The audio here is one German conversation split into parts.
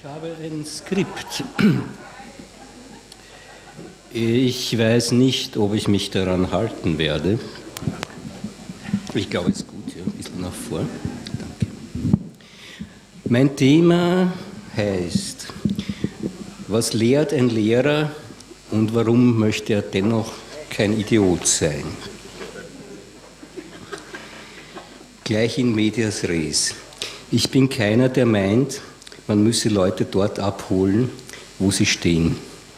Ich habe ein Skript. Ich weiß nicht, ob ich mich daran halten werde. Ich glaube, es ist gut, ja, ein bisschen nach vor. Danke. Mein Thema heißt, was lehrt ein Lehrer und warum möchte er dennoch kein Idiot sein? Gleich in medias res. Ich bin keiner, der meint, man müsse Leute dort abholen, wo sie stehen.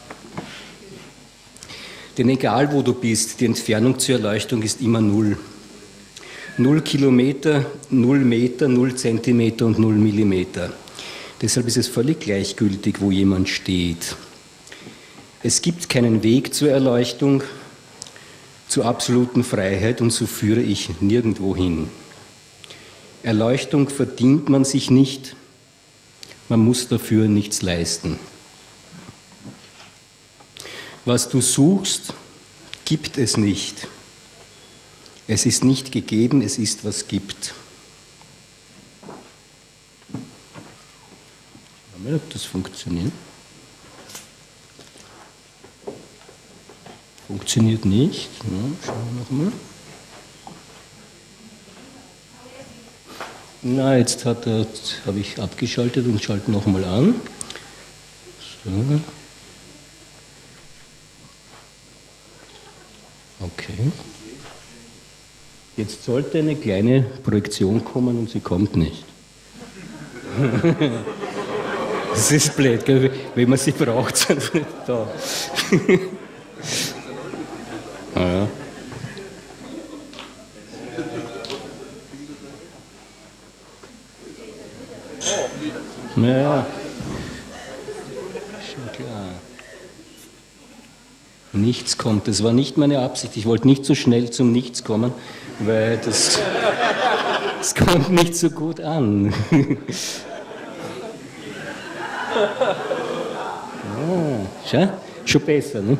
Denn egal wo du bist, die Entfernung zur Erleuchtung ist immer 0. 0 Kilometer, 0 Meter, 0 Zentimeter und 0 Millimeter. Deshalb ist es völlig gleichgültig, wo jemand steht. Es gibt keinen Weg zur Erleuchtung, zur absoluten Freiheit, und so führe ich nirgendwo hin. Erleuchtung verdient man sich nicht, man muss dafür nichts leisten. Was du suchst, gibt es nicht. Es ist nicht gegeben, es ist, was gibt. Schauen wir mal, ob das funktioniert. Funktioniert nicht. Ja, schauen wir nochmal. Na, jetzt habe ich abgeschaltet und schalte nochmal an. So. Okay. Jetzt sollte eine kleine Projektion kommen und sie kommt nicht. Das ist blöd, gell? Wenn man sie braucht, sind sie nicht da. Ja. Naja, schon klar. Nichts kommt, das war nicht meine Absicht. Ich wollte nicht so schnell zum Nichts kommen, weil das kommt nicht so gut an. Ja, schon besser, ne?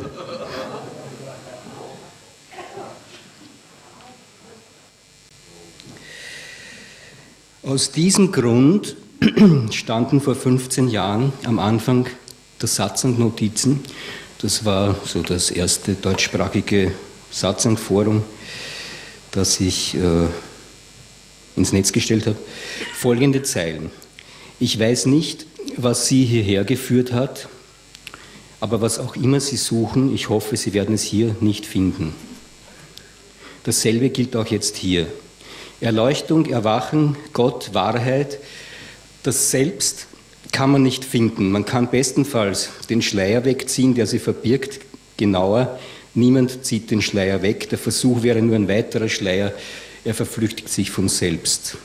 Aus diesem Grund standen vor 15 Jahren am Anfang der Satzang-Notizen, das war so das erste deutschsprachige Satzang-Forum, das ich ins Netz gestellt habe, folgende Zeilen. Ich weiß nicht, was Sie hierher geführt hat, aber was auch immer Sie suchen, ich hoffe, Sie werden es hier nicht finden. Dasselbe gilt auch jetzt hier. Erleuchtung, Erwachen, Gott, Wahrheit, das Selbst kann man nicht finden. Man kann bestenfalls den Schleier wegziehen, der sie verbirgt. Genauer, niemand zieht den Schleier weg. Der Versuch wäre nur ein weiterer Schleier. Er verflüchtigt sich von selbst.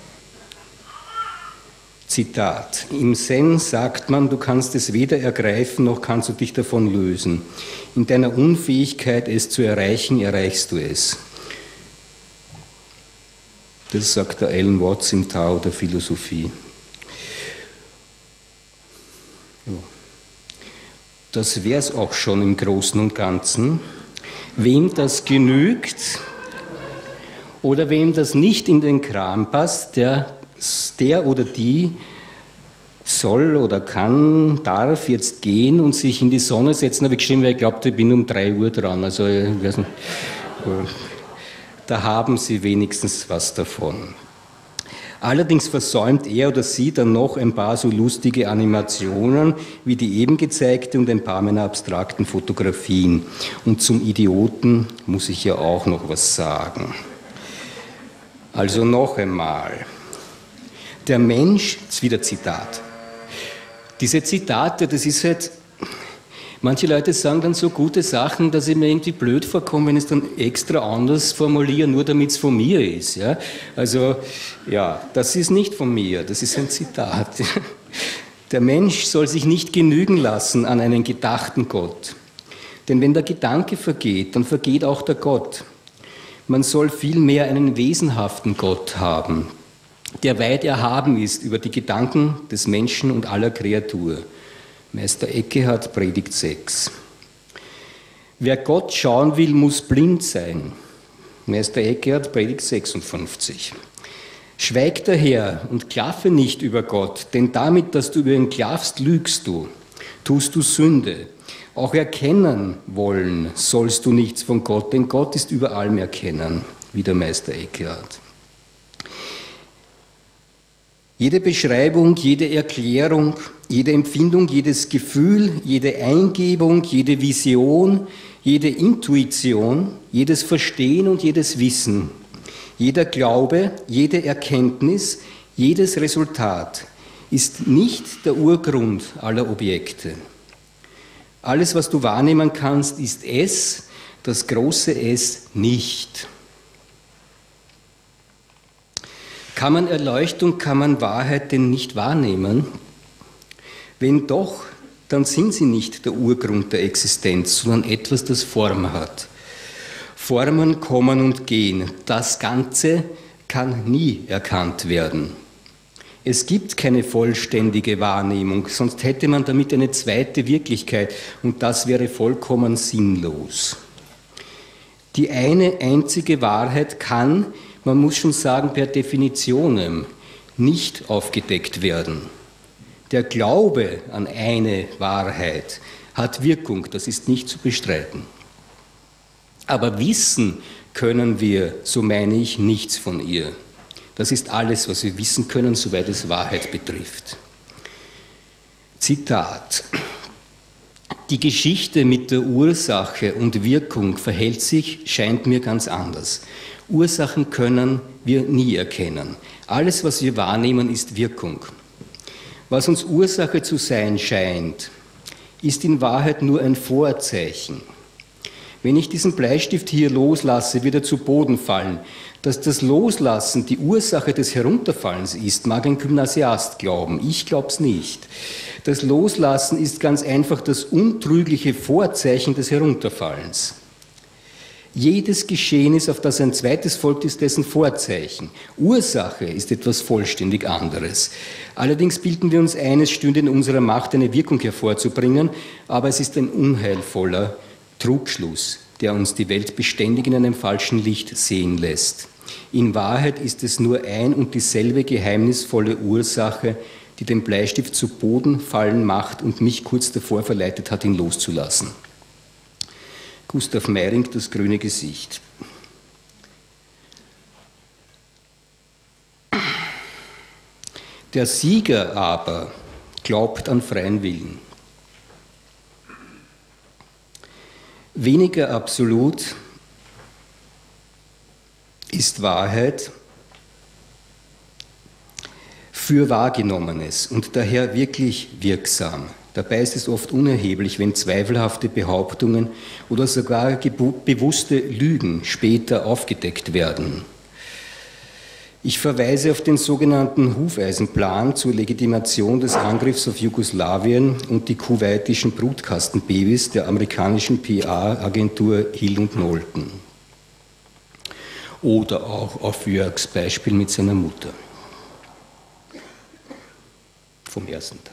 Zitat. Im Zen sagt man, du kannst es weder ergreifen, noch kannst du dich davon lösen. In deiner Unfähigkeit, es zu erreichen, erreichst du es. Das sagt der Alan Watts im Tao der Philosophie. Das wäre es auch schon im Großen und Ganzen. Wem das genügt oder wem das nicht in den Kram passt, der oder die soll oder kann, darf jetzt gehen und sich in die Sonne setzen. Habe ich geschrieben, weil ich glaube, ich bin um 3 Uhr dran. Also, ich weiß nicht, da haben Sie wenigstens was davon. Allerdings versäumt er oder sie dann noch ein paar so lustige Animationen wie die eben gezeigte und ein paar meiner abstrakten Fotografien. Und zum Idioten muss ich ja auch noch was sagen. Also noch einmal. Der Mensch, jetzt wieder Zitat. Diese Zitate, das ist halt, manche Leute sagen dann so gute Sachen, dass ich mir irgendwie blöd vorkomme, wenn ich es dann extra anders formuliere, nur damit es von mir ist. Ja? Also, ja, das ist nicht von mir, das ist ein Zitat. Der Mensch soll sich nicht genügen lassen an einen gedachten Gott. Denn wenn der Gedanke vergeht, dann vergeht auch der Gott. Man soll vielmehr einen wesenhaften Gott haben, der weit erhaben ist über die Gedanken des Menschen und aller Kreatur. Meister Eckhart, Predigt 6. Wer Gott schauen will, muss blind sein. Meister Eckhart, Predigt 56. Schweig daher und klaffe nicht über Gott, denn damit, dass du über ihn klaffst, lügst du, tust du Sünde. Auch erkennen wollen sollst du nichts von Gott, denn Gott ist über allem erkennen, wie der Meister Eckhart. Jede Beschreibung, jede Erklärung, jede Empfindung, jedes Gefühl, jede Eingebung, jede Vision, jede Intuition, jedes Verstehen und jedes Wissen, jeder Glaube, jede Erkenntnis, jedes Resultat ist nicht der Urgrund aller Objekte. Alles, was du wahrnehmen kannst, ist es, das große Es nicht. Kann man Erleuchtung, kann man Wahrheit denn nicht wahrnehmen? Wenn doch, dann sind sie nicht der Urgrund der Existenz, sondern etwas, das Form hat. Formen kommen und gehen. Das Ganze kann nie erkannt werden. Es gibt keine vollständige Wahrnehmung, sonst hätte man damit eine zweite Wirklichkeit und das wäre vollkommen sinnlos. Die eine einzige Wahrheit kann, man muss schon sagen, per Definitionem nicht aufgedeckt werden. Der Glaube an eine Wahrheit hat Wirkung, das ist nicht zu bestreiten. Aber wissen können wir, so meine ich, nichts von ihr. Das ist alles, was wir wissen können, soweit es Wahrheit betrifft. Zitat: Die Geschichte mit der Ursache und Wirkung verhält sich, scheint mir, ganz anders. Ursachen können wir nie erkennen. Alles, was wir wahrnehmen, ist Wirkung. Was uns Ursache zu sein scheint, ist in Wahrheit nur ein Vorzeichen. Wenn ich diesen Bleistift hier loslasse, wird er zu Boden fallen. Dass das Loslassen die Ursache des Herunterfallens ist, mag ein Gymnasiast glauben. Ich glaube es nicht. Das Loslassen ist ganz einfach das untrügliche Vorzeichen des Herunterfallens. Jedes Geschehnis, auf das ein zweites folgt, ist dessen Vorzeichen. Ursache ist etwas vollständig anderes. Allerdings bilden wir uns ein, es stünde in unserer Macht, eine Wirkung hervorzubringen, aber es ist ein unheilvoller Trugschluss, der uns die Welt beständig in einem falschen Licht sehen lässt. In Wahrheit ist es nur ein und dieselbe geheimnisvolle Ursache, die den Bleistift zu Boden fallen macht und mich kurz davor verleitet hat, ihn loszulassen. Gustav Meiring, Das grüne Gesicht. Der Sieger aber glaubt an freien Willen. Weniger absolut ist Wahrheit für Wahrgenommenes und daher wirklich wirksam. Dabei ist es oft unerheblich, wenn zweifelhafte Behauptungen oder sogar bewusste Lügen später aufgedeckt werden. Ich verweise auf den sogenannten Hufeisenplan zur Legitimation des Angriffs auf Jugoslawien und die kuwaitischen Brutkastenbabys der amerikanischen PR-Agentur Hill und Knowlton. Oder auch auf Jörgs Beispiel mit seiner Mutter. Vom ersten Tag.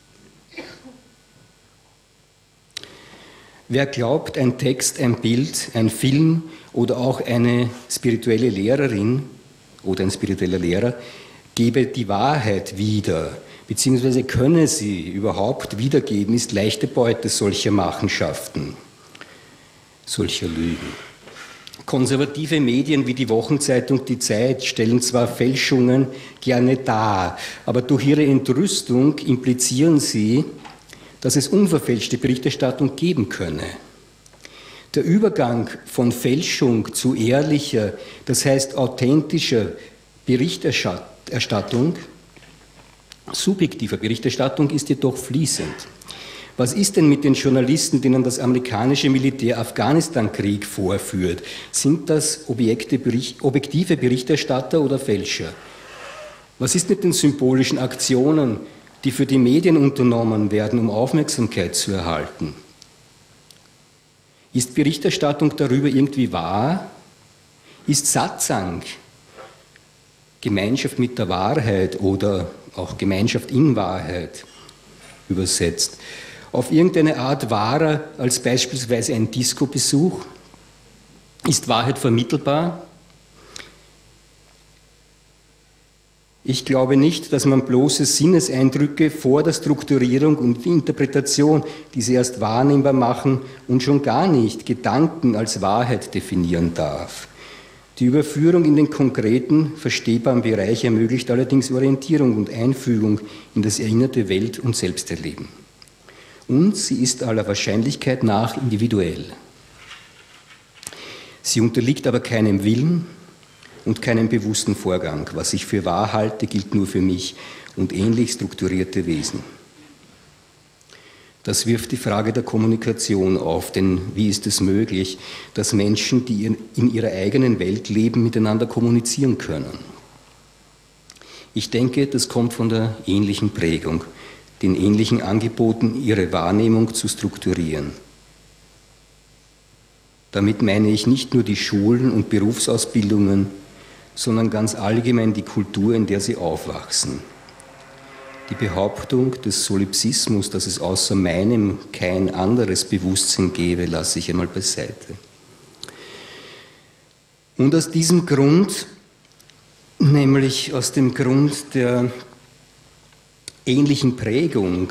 Wer glaubt, ein Text, ein Bild, ein Film oder auch eine spirituelle Lehrerin oder ein spiritueller Lehrer gebe die Wahrheit wieder, beziehungsweise könne sie überhaupt wiedergeben, ist leichte Beute solcher Machenschaften, solcher Lügen. Konservative Medien wie die Wochenzeitung Die Zeit stellen zwar Fälschungen gerne dar, aber durch ihre Entrüstung implizieren sie, dass es unverfälschte Berichterstattung geben könne. Der Übergang von Fälschung zu ehrlicher, das heißt authentischer Berichterstattung, subjektiver Berichterstattung ist jedoch fließend. Was ist denn mit den Journalisten, denen das amerikanische Militär Afghanistan-Krieg vorführt? Sind das objektive Berichterstatter oder Fälscher? Was ist mit den symbolischen Aktionen, die für die Medien unternommen werden, um Aufmerksamkeit zu erhalten? Ist Berichterstattung darüber irgendwie wahr? Ist Satsang, Gemeinschaft mit der Wahrheit oder auch Gemeinschaft in Wahrheit übersetzt, auf irgendeine Art wahrer als beispielsweise ein Disco-Besuch? Ist Wahrheit vermittelbar? Ich glaube nicht, dass man bloße Sinneseindrücke vor der Strukturierung und Interpretation, die sie erst wahrnehmbar machen, und schon gar nicht Gedanken als Wahrheit definieren darf. Die Überführung in den konkreten, verstehbaren Bereich ermöglicht allerdings Orientierung und Einfügung in das erinnerte Welt- und Selbsterleben. Und sie ist aller Wahrscheinlichkeit nach individuell. Sie unterliegt aber keinem Willen und keinem bewussten Vorgang. Was ich für wahr halte, gilt nur für mich und ähnlich strukturierte Wesen. Das wirft die Frage der Kommunikation auf, denn wie ist es möglich, dass Menschen, die in ihrer eigenen Welt leben, miteinander kommunizieren können? Ich denke, das kommt von der ähnlichen Prägung, den ähnlichen Angeboten, ihre Wahrnehmung zu strukturieren. Damit meine ich nicht nur die Schulen und Berufsausbildungen, sondern ganz allgemein die Kultur, in der sie aufwachsen. Die Behauptung des Solipsismus, dass es außer meinem kein anderes Bewusstsein gäbe, lasse ich einmal beiseite. Und aus diesem Grund, nämlich aus dem Grund der ähnlichen Prägung,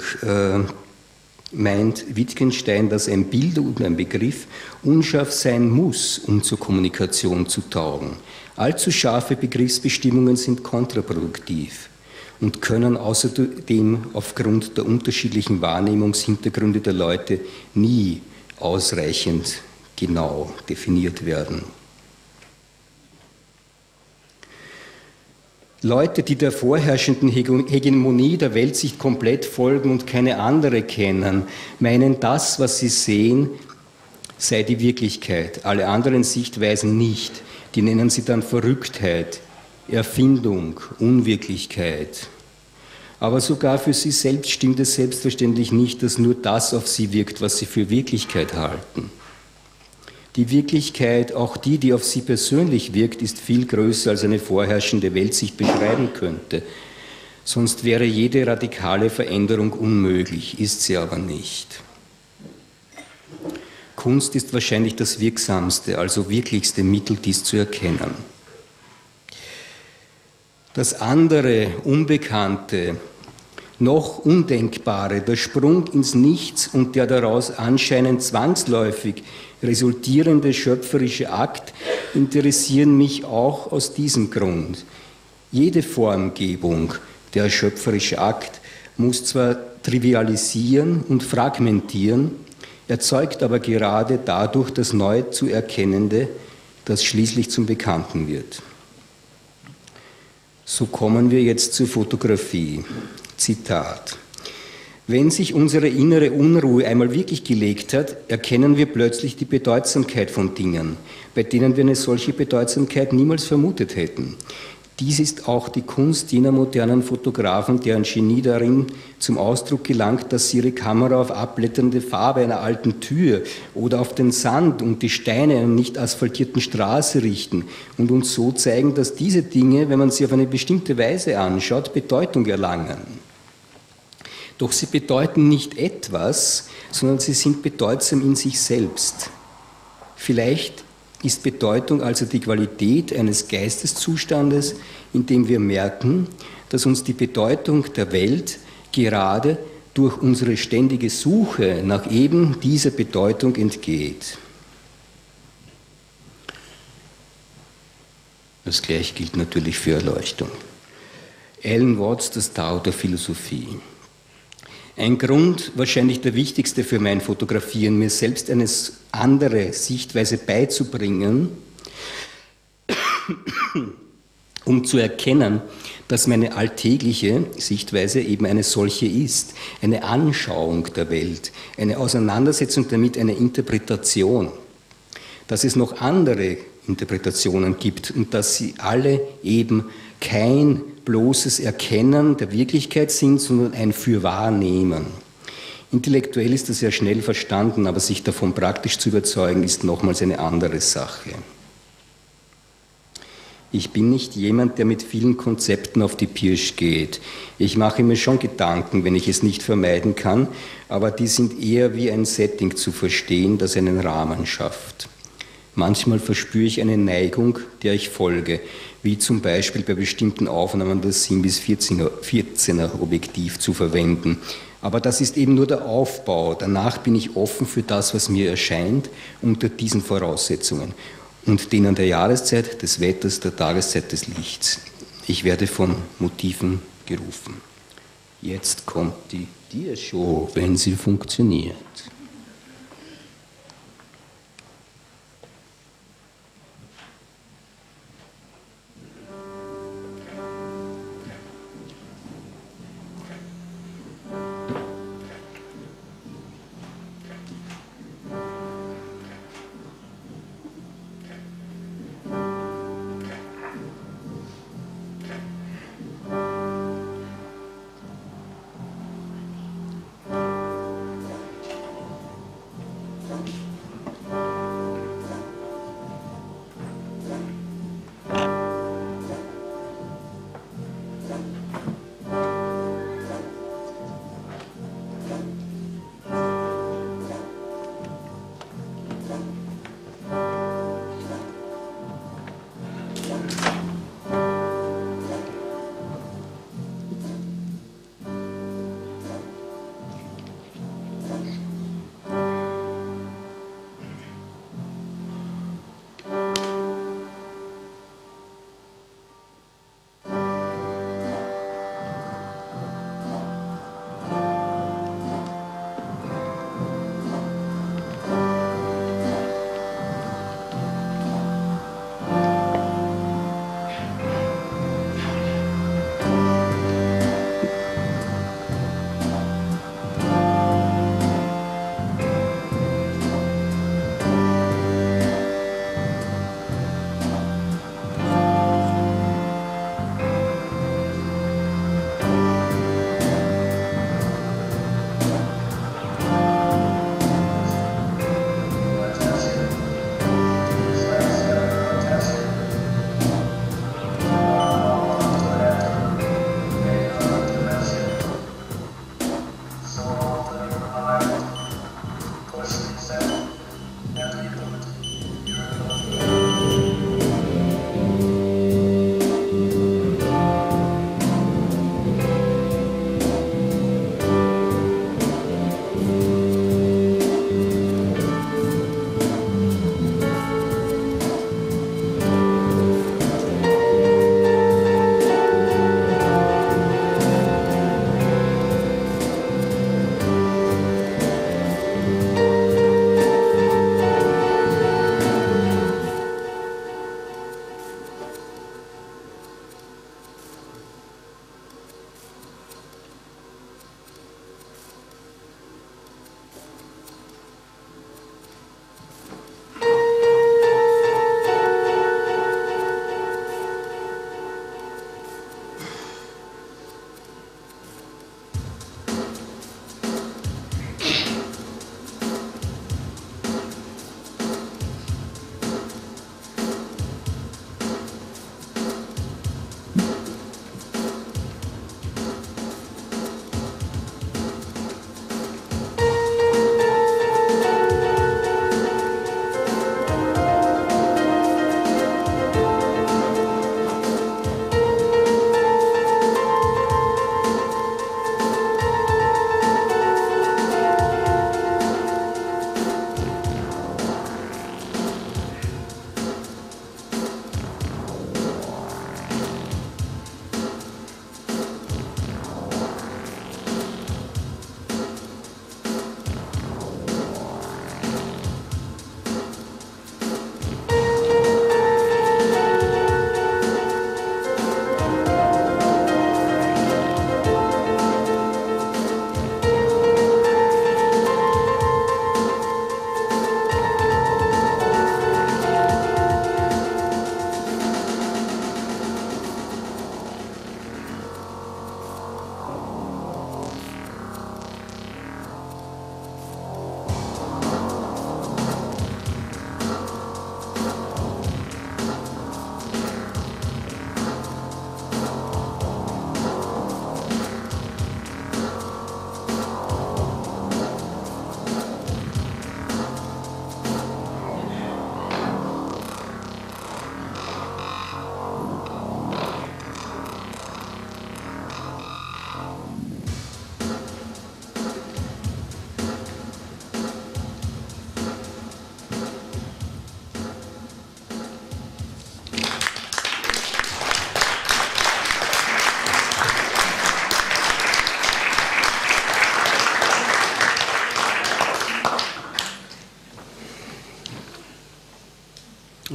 meint Wittgenstein, dass ein Bild und ein Begriff unscharf sein muss, um zur Kommunikation zu taugen. Allzu scharfe Begriffsbestimmungen sind kontraproduktiv und können außerdem aufgrund der unterschiedlichen Wahrnehmungshintergründe der Leute nie ausreichend genau definiert werden. Leute, die der vorherrschenden Hegemonie der Weltsicht komplett folgen und keine andere kennen, meinen, das, was sie sehen, sei die Wirklichkeit. Alle anderen Sichtweisen nicht. Die nennen sie dann Verrücktheit, Erfindung, Unwirklichkeit. Aber sogar für sie selbst stimmt es selbstverständlich nicht, dass nur das auf sie wirkt, was sie für Wirklichkeit halten. Die Wirklichkeit, auch die, die auf sie persönlich wirkt, ist viel größer, als eine vorherrschende Weltsicht beschreiben könnte. Sonst wäre jede radikale Veränderung unmöglich, ist sie aber nicht. Kunst ist wahrscheinlich das wirksamste, also wirklichste Mittel, dies zu erkennen. Das andere, Unbekannte, noch Undenkbare, der Sprung ins Nichts und der daraus anscheinend zwangsläufig resultierende schöpferische Akt interessieren mich auch aus diesem Grund. Jede Formgebung, der schöpferische Akt, muss zwar trivialisieren und fragmentieren, erzeugt aber gerade dadurch das neu zu Erkennende, das schließlich zum Bekannten wird. So kommen wir jetzt zur Fotografie. Zitat: Wenn sich unsere innere Unruhe einmal wirklich gelegt hat, erkennen wir plötzlich die Bedeutsamkeit von Dingen, bei denen wir eine solche Bedeutsamkeit niemals vermutet hätten. Dies ist auch die Kunst jener modernen Fotografen, deren Genie darin zum Ausdruck gelangt, dass sie ihre Kamera auf abblätternde Farbe einer alten Tür oder auf den Sand und die Steine einer nicht asphaltierten Straße richten und uns so zeigen, dass diese Dinge, wenn man sie auf eine bestimmte Weise anschaut, Bedeutung erlangen. Doch sie bedeuten nicht etwas, sondern sie sind bedeutsam in sich selbst. Vielleicht ist Bedeutung also die Qualität eines Geisteszustandes, in dem wir merken, dass uns die Bedeutung der Welt gerade durch unsere ständige Suche nach eben dieser Bedeutung entgeht. Das Gleiche gilt natürlich für Erleuchtung. Alan Watts, das Tao der Philosophie. Ein Grund, wahrscheinlich der wichtigste für mein Fotografieren, mir selbst eine andere Sichtweise beizubringen, um zu erkennen, dass meine alltägliche Sichtweise eben eine solche ist, eine Anschauung der Welt, eine Auseinandersetzung damit, eine Interpretation, dass es noch andere Interpretationen gibt und dass sie alle eben kein bloßes Erkennen der Wirklichkeit sind, sondern ein Fürwahrnehmen. Intellektuell ist das ja schnell verstanden, aber sich davon praktisch zu überzeugen, ist nochmals eine andere Sache. Ich bin nicht jemand, der mit vielen Konzepten auf die Pirsch geht. Ich mache mir schon Gedanken, wenn ich es nicht vermeiden kann, aber die sind eher wie ein Setting zu verstehen, das einen Rahmen schafft. Manchmal verspüre ich eine Neigung, der ich folge. wie zum Beispiel bei bestimmten Aufnahmen das 7 bis 14er Objektiv zu verwenden. Aber das ist eben nur der Aufbau. Danach bin ich offen für das, was mir erscheint, unter diesen Voraussetzungen und denen der Jahreszeit, des Wetters, der Tageszeit, des Lichts. Ich werde von Motiven gerufen. Jetzt kommt die Diashow, wenn sie funktioniert.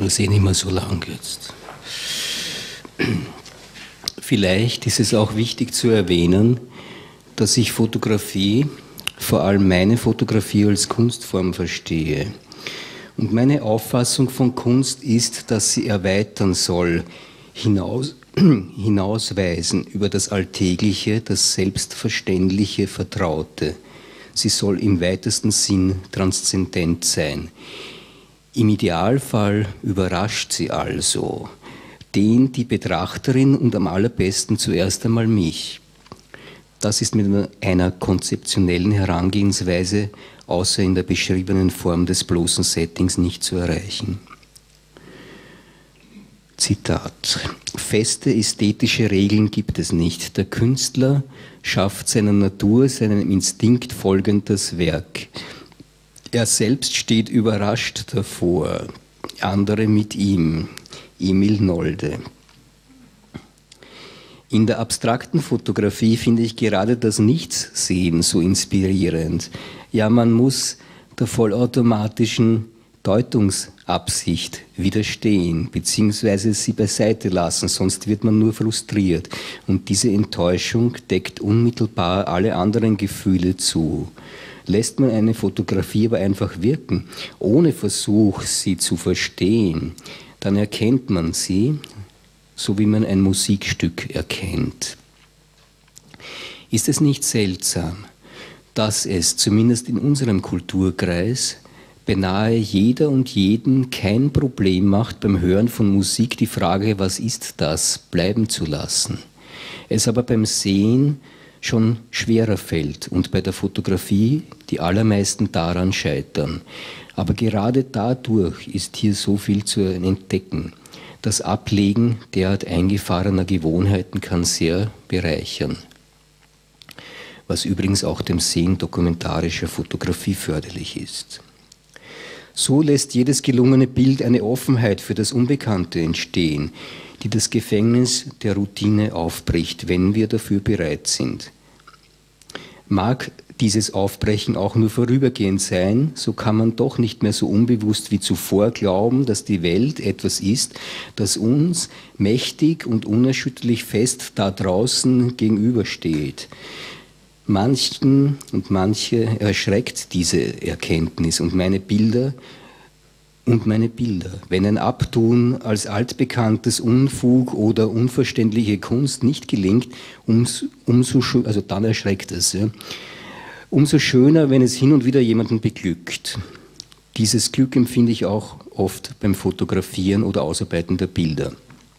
ist nicht mehr so lang jetzt. Vielleicht ist es auch wichtig zu erwähnen, dass ich Fotografie, vor allem meine Fotografie als Kunstform verstehe. Und meine Auffassung von Kunst ist, dass sie erweitern soll, hinausweisen über das Alltägliche, das Selbstverständliche, Vertraute. Sie soll im weitesten Sinn transzendent sein. Im Idealfall überrascht sie also die Betrachterin und am allerbesten zuerst einmal mich. Das ist mit einer konzeptionellen Herangehensweise außer in der beschriebenen Form des bloßen Settings nicht zu erreichen. Zitat: Feste ästhetische Regeln gibt es nicht. Der Künstler schafft seiner Natur, seinem Instinkt folgend das Werk. Er selbst steht überrascht davor, andere mit ihm. Emil Nolde. In der abstrakten Fotografie finde ich gerade das Nichtssehen so inspirierend. Ja, man muss der vollautomatischen Deutungsabsicht widerstehen, beziehungsweise sie beiseite lassen, sonst wird man nur frustriert. Und diese Enttäuschung deckt unmittelbar alle anderen Gefühle zu. Lässt man eine Fotografie aber einfach wirken, ohne Versuch, sie zu verstehen, dann erkennt man sie, so wie man ein Musikstück erkennt. Ist es nicht seltsam, dass es, zumindest in unserem Kulturkreis, beinahe jeder und jeden kein Problem macht, beim Hören von Musik die Frage, was ist das, bleiben zu lassen. Es aber beim Sehen schon schwerer fällt und bei der Fotografie die allermeisten daran scheitern. Aber gerade dadurch ist hier so viel zu entdecken. Das Ablegen derart eingefahrener Gewohnheiten kann sehr bereichern, was übrigens auch dem Sehen dokumentarischer Fotografie förderlich ist. So lässt jedes gelungene Bild eine Offenheit für das Unbekannte entstehen, die das Gefängnis der Routine aufbricht, wenn wir dafür bereit sind. Mag dieses Aufbrechen auch nur vorübergehend sein, so kann man doch nicht mehr so unbewusst wie zuvor glauben, dass die Welt etwas ist, das uns mächtig und unerschütterlich fest da draußen gegenübersteht. Manchen und manche erschreckt diese Erkenntnis und meine Bilder, wenn ein Abtun als altbekanntes Unfug oder unverständliche Kunst nicht gelingt, also dann erschreckt es. Ja. Umso schöner, wenn es hin und wieder jemanden beglückt. Dieses Glück empfinde ich auch oft beim Fotografieren oder Ausarbeiten der Bilder.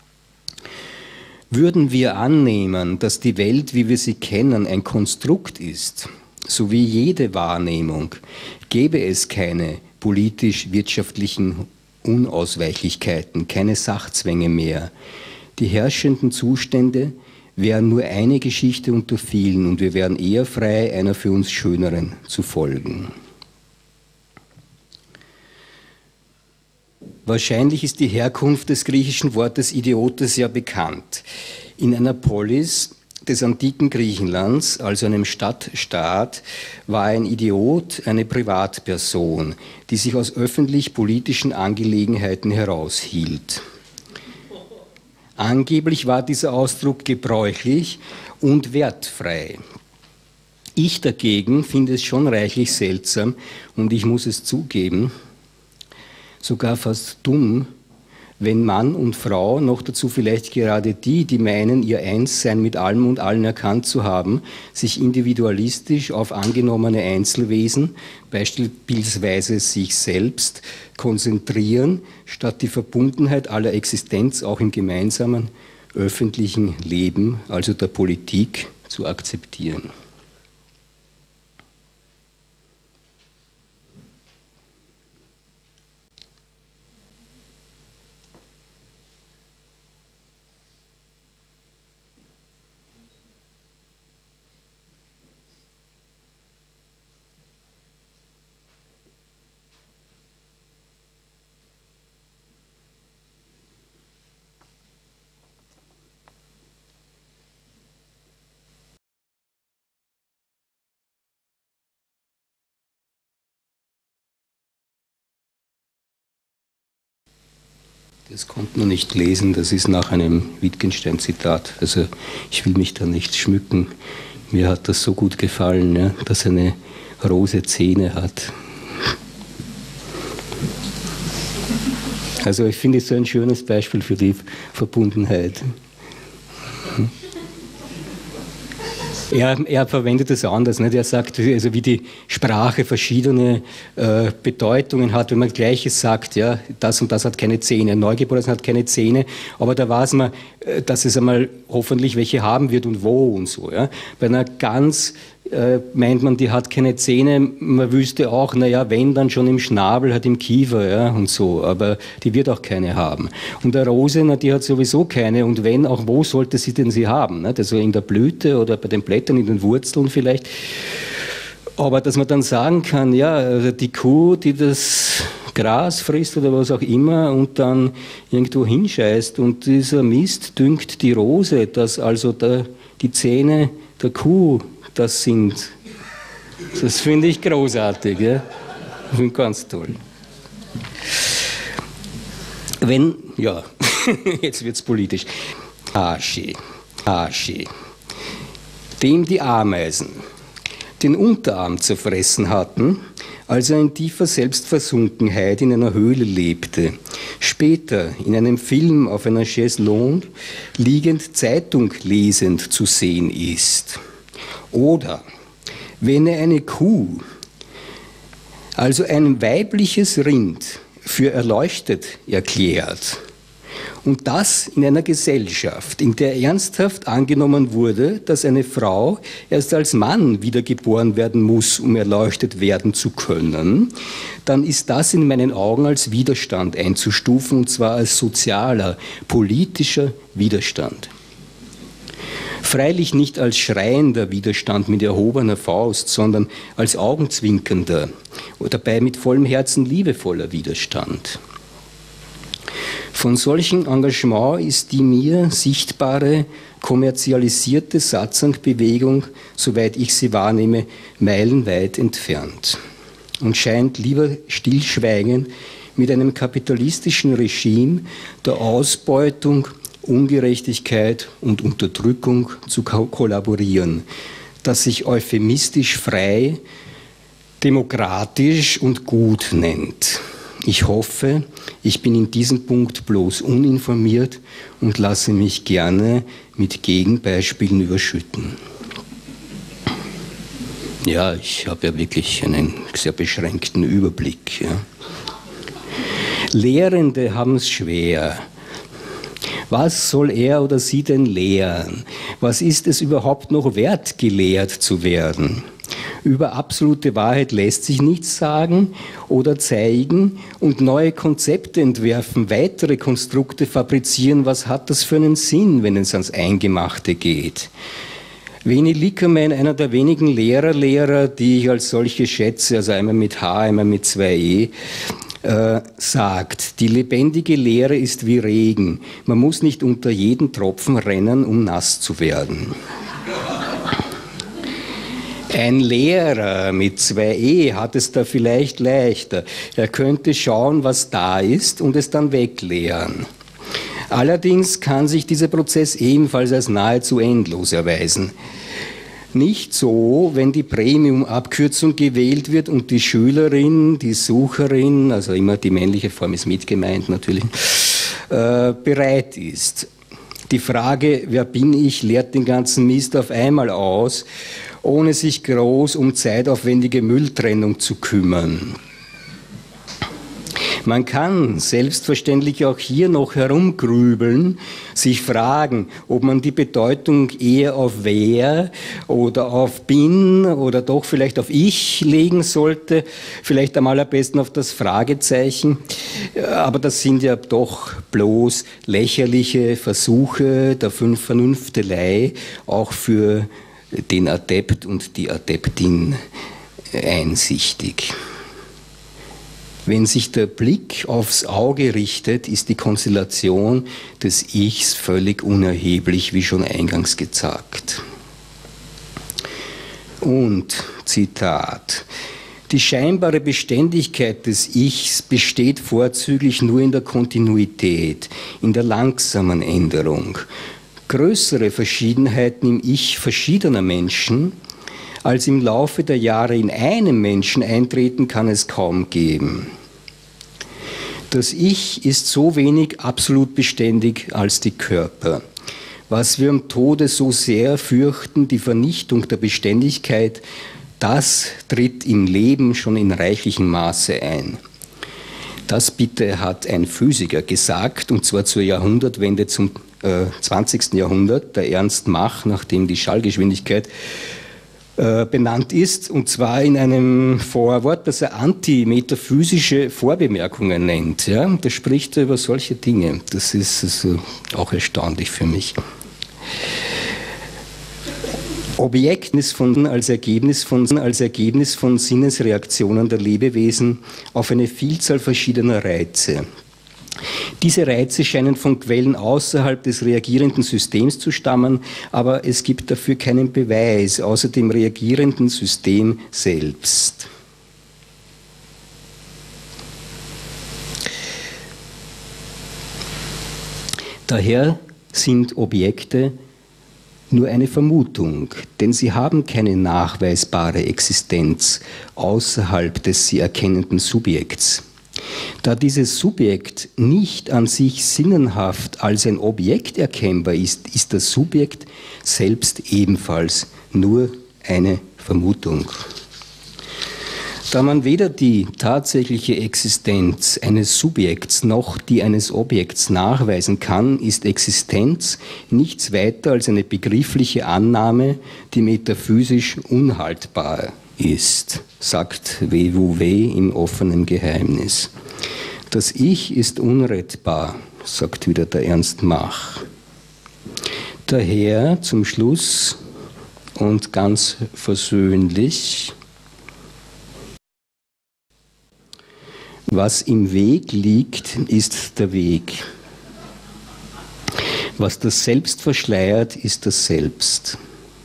Würden wir annehmen, dass die Welt, wie wir sie kennen, ein Konstrukt ist, so wie jede Wahrnehmung, gäbe es keine politisch-wirtschaftlichen Unausweichlichkeiten, keine Sachzwänge mehr. Die herrschenden Zustände wären nur eine Geschichte unter vielen und wir wären eher frei, einer für uns schöneren zu folgen. Wahrscheinlich ist die Herkunft des griechischen Wortes Idiotes ja bekannt. In einer Polis des antiken Griechenlands, also einem Stadtstaat, war ein Idiot eine Privatperson, die sich aus öffentlich-politischen Angelegenheiten heraushielt. Angeblich war dieser Ausdruck gebräuchlich und wertfrei. Ich dagegen finde es schon reichlich seltsam und ich muss es zugeben, sogar fast dumm, wenn Mann und Frau, noch dazu vielleicht gerade die meinen, ihr Einssein mit allem und allen erkannt zu haben, sich individualistisch auf angenommene Einzelwesen, beispielsweise sich selbst, konzentrieren, statt die Verbundenheit aller Existenz auch im gemeinsamen öffentlichen Leben, also der Politik, zu akzeptieren. Das konnte man nicht lesen, das ist nach einem Wittgenstein-Zitat. Also ich will mich da nicht schmücken. Mir hat das so gut gefallen, ja, dass eine Rose Zähne hat. Also ich finde es so ein schönes Beispiel für die Verbundenheit. Er verwendet es anders. Nicht? Er sagt, also wie die Sprache verschiedene Bedeutungen hat, wenn man Gleiches sagt, ja, das und das hat keine Zähne, ein Neugeborenes hat keine Zähne, aber da weiß man, dass es einmal hoffentlich welche haben wird und wo und so. Ja. Bei einer Gans meint man, die hat keine Zähne, man wüsste auch, naja, wenn, dann schon im Schnabel, hat im Kiefer, ja, und so, aber die wird auch keine haben. Und eine Rose, na, die hat sowieso keine, und wenn, auch wo sollte sie denn sie haben? Nicht? Also in der Blüte oder bei den Blättern, in den Wurzeln vielleicht. Aber dass man dann sagen kann, ja, die Kuh, die das Gras frisst oder was auch immer und dann irgendwo hinscheißt und dieser Mist düngt die Rose, dass also die Zähne der Kuh das sind. Das finde ich großartig. Ja? Ich finde ganz toll. Wenn, ja, jetzt wird es politisch. Aschi, dem die Ameisen den Unterarm zerfressen hatten, als er in tiefer Selbstversunkenheit in einer Höhle lebte, später in einem Film auf einer Chaiselongue liegend Zeitung lesend zu sehen ist. Oder wenn er eine Kuh, also ein weibliches Rind, für erleuchtet erklärt, und das in einer Gesellschaft, in der ernsthaft angenommen wurde, dass eine Frau erst als Mann wiedergeboren werden muss, um erleuchtet werden zu können, dann ist das in meinen Augen als Widerstand einzustufen, und zwar als sozialer, politischer Widerstand. Freilich nicht als schreiender Widerstand mit erhobener Faust, sondern als augenzwinkernder oder dabei mit vollem Herzen liebevoller Widerstand. Von solchem Engagement ist die mir sichtbare, kommerzialisierte Satzangbewegung, soweit ich sie wahrnehme, meilenweit entfernt und scheint lieber stillschweigend mit einem kapitalistischen Regime der Ausbeutung, Ungerechtigkeit und Unterdrückung zu kollaborieren, das sich euphemistisch frei, demokratisch und gut nennt. Ich hoffe, ich bin in diesem Punkt bloß uninformiert und lasse mich gerne mit Gegenbeispielen überschütten. Ja, ich habe ja wirklich einen sehr beschränkten Überblick. Ja. Lehrende haben es schwer. Was soll er oder sie denn lehren? Was ist es überhaupt noch wert, gelehrt zu werden? Über absolute Wahrheit lässt sich nichts sagen oder zeigen und neue Konzepte entwerfen, weitere Konstrukte fabrizieren. Was hat das für einen Sinn, wenn es ans Eingemachte geht? Veni Lickermann, einer der wenigen Lehrer, die ich als solche schätze, also einmal mit H, einmal mit 2 sagt, die lebendige Lehre ist wie Regen. Man muss nicht unter jeden Tropfen rennen, um nass zu werden. Ein Lehrer mit 2 hat es da vielleicht leichter. Er könnte schauen, was da ist und es dann weglehren. Allerdings kann sich dieser Prozess ebenfalls als nahezu endlos erweisen. Nicht so, wenn die Premium-Abkürzung gewählt wird und die Schülerin, die Sucherin, also immer die männliche Form ist mit gemeint natürlich, bereit ist. Die Frage, wer bin ich, lehrt den ganzen Mist auf einmal aus, ohne sich groß um zeitaufwendige Mülltrennung zu kümmern. Man kann selbstverständlich auch hier noch herumgrübeln, sich fragen, ob man die Bedeutung eher auf wer oder auf bin oder doch vielleicht auf ich legen sollte, vielleicht am allerbesten auf das Fragezeichen. Aber das sind ja doch bloß lächerliche Versuche der Vernünftelei, auch für den Adept und die Adeptin einsichtig. Wenn sich der Blick aufs Auge richtet, ist die Konstellation des Ichs völlig unerheblich, wie schon eingangs gesagt. Und, Zitat, Die scheinbare Beständigkeit des Ichs besteht vorzüglich nur in der Kontinuität, in der langsamen Änderung. Größere Verschiedenheiten im Ich verschiedener Menschen als im Laufe der Jahre in einem Menschen eintreten, kann es kaum geben. Das Ich ist so wenig absolut beständig als die Körper. Was wir am Tode so sehr fürchten, die Vernichtung der Beständigkeit, das tritt im Leben schon in reichlichem Maße ein. Das bitte hat ein Physiker gesagt, und zwar zur Jahrhundertwende zum 20. Jahrhundert, der Ernst Mach, nachdem die Schallgeschwindigkeit benannt ist, und zwar in einem Vorwort, das er antimetaphysische Vorbemerkungen nennt. Ja? Da spricht er über solche Dinge. Das ist also auch erstaunlich für mich. Objekt als Ergebnis von Sinnesreaktionen der Lebewesen auf eine Vielzahl verschiedener Reize. Diese Reize scheinen von Quellen außerhalb des reagierenden Systems zu stammen, aber es gibt dafür keinen Beweis, außer dem reagierenden System selbst. Daher sind Objekte nur eine Vermutung, denn sie haben keine nachweisbare Existenz außerhalb des sie erkennenden Subjekts. Da dieses Subjekt nicht an sich sinnenhaft als ein Objekt erkennbar ist, ist das Subjekt selbst ebenfalls nur eine Vermutung. Da man weder die tatsächliche Existenz eines Subjekts noch die eines Objekts nachweisen kann, ist Existenz nichts weiter als eine begriffliche Annahme, die metaphysisch unhaltbar ist, sagt W. Wu Wei im offenen Geheimnis. Das Ich ist unrettbar, sagt wieder der Ernst Mach. Daher zum Schluss und ganz versöhnlich: Was im Weg liegt, ist der Weg. Was das Selbst verschleiert, ist das Selbst.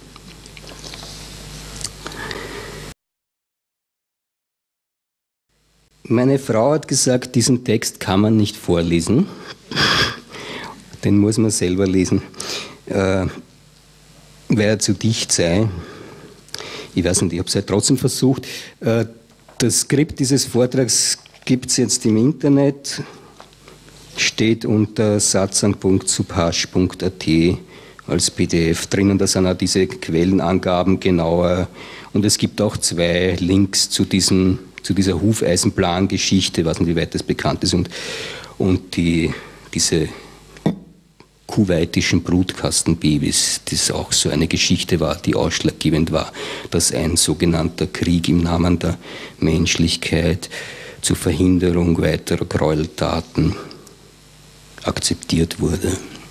Meine Frau hat gesagt, diesen Text kann man nicht vorlesen. Den muss man selber lesen, weil er zu dicht sei. Ich weiß nicht, ich habe es halt trotzdem versucht. Das Skript dieses Vortrags gibt es jetzt im Internet, steht unter satsang.subhash.at als PDF drinnen. Da sind auch diese Quellenangaben genauer. Und es gibt auch 2 Links zu dieser Hufeisenplan-Geschichte, ich weiß nicht, wie weit das bekannt ist, und diese kuwaitischen Brutkastenbabys, das auch so eine Geschichte war, die ausschlaggebend war, dass ein sogenannter Krieg im Namen der Menschlichkeit zur Verhinderung weiterer Gräueltaten akzeptiert wurde.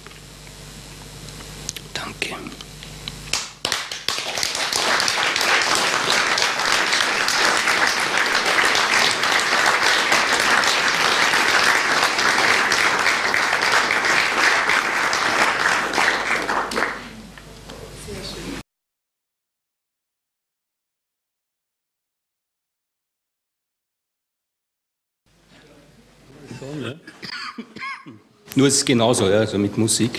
Danke. Nur ist es genauso, ja, also mit Musik.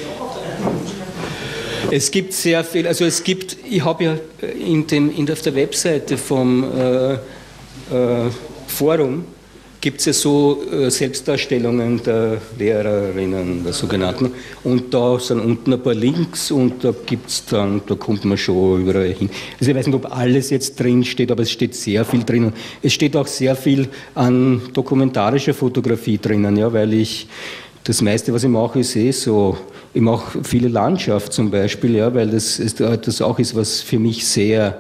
Es gibt sehr viel, also ich habe ja auf der Webseite vom Forum gibt es ja so Selbstdarstellungen der Lehrerinnen, der sogenannten, und da sind unten ein paar Links und da kommt man schon überall hin. Also ich weiß nicht, ob alles jetzt drin steht, aber es steht sehr viel drin. Es steht auch sehr viel an dokumentarischer Fotografie drinnen, ja, weil das meiste, was ich mache, ist so, ich mache viele Landschaft zum Beispiel, ja, weil das auch ist, was für mich sehr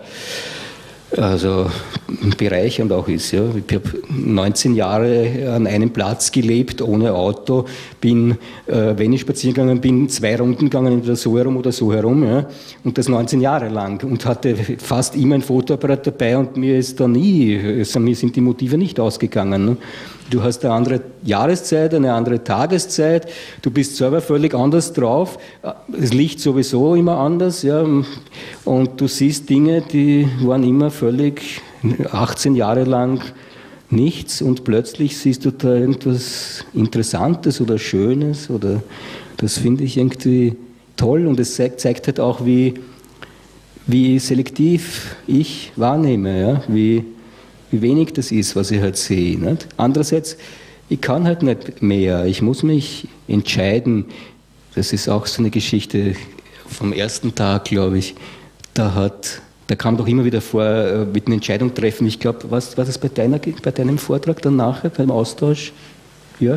bereichernd auch ist. Ja. Ich habe 19 Jahre an einem Platz gelebt, ohne Auto, bin, wenn ich spazieren gegangen bin, 2 Runden gegangen, entweder so herum oder so herum, ja, und das 19 Jahre lang, und hatte fast immer ein Fotoapparat dabei, und mir sind die Motive nicht ausgegangen. Ne. Du hast eine andere Jahreszeit, eine andere Tageszeit, du bist selber völlig anders drauf, das Licht sowieso immer anders, ja, und du siehst Dinge, die waren immer völlig 18 Jahre lang nichts und plötzlich siehst du da irgendwas Interessantes oder Schönes oder das finde ich irgendwie toll und es zeigt halt auch, wie selektiv ich wahrnehme, ja, wie wenig das ist, was ich halt sehe. Nicht? Andererseits, ich kann halt nicht mehr, ich muss mich entscheiden. Das ist auch so eine Geschichte vom ersten Tag, glaube ich. Da kam doch immer wieder vor, mit einer Entscheidung treffen. Ich glaube, was war das bei deinem Vortrag dann nachher, beim Austausch, Jörg?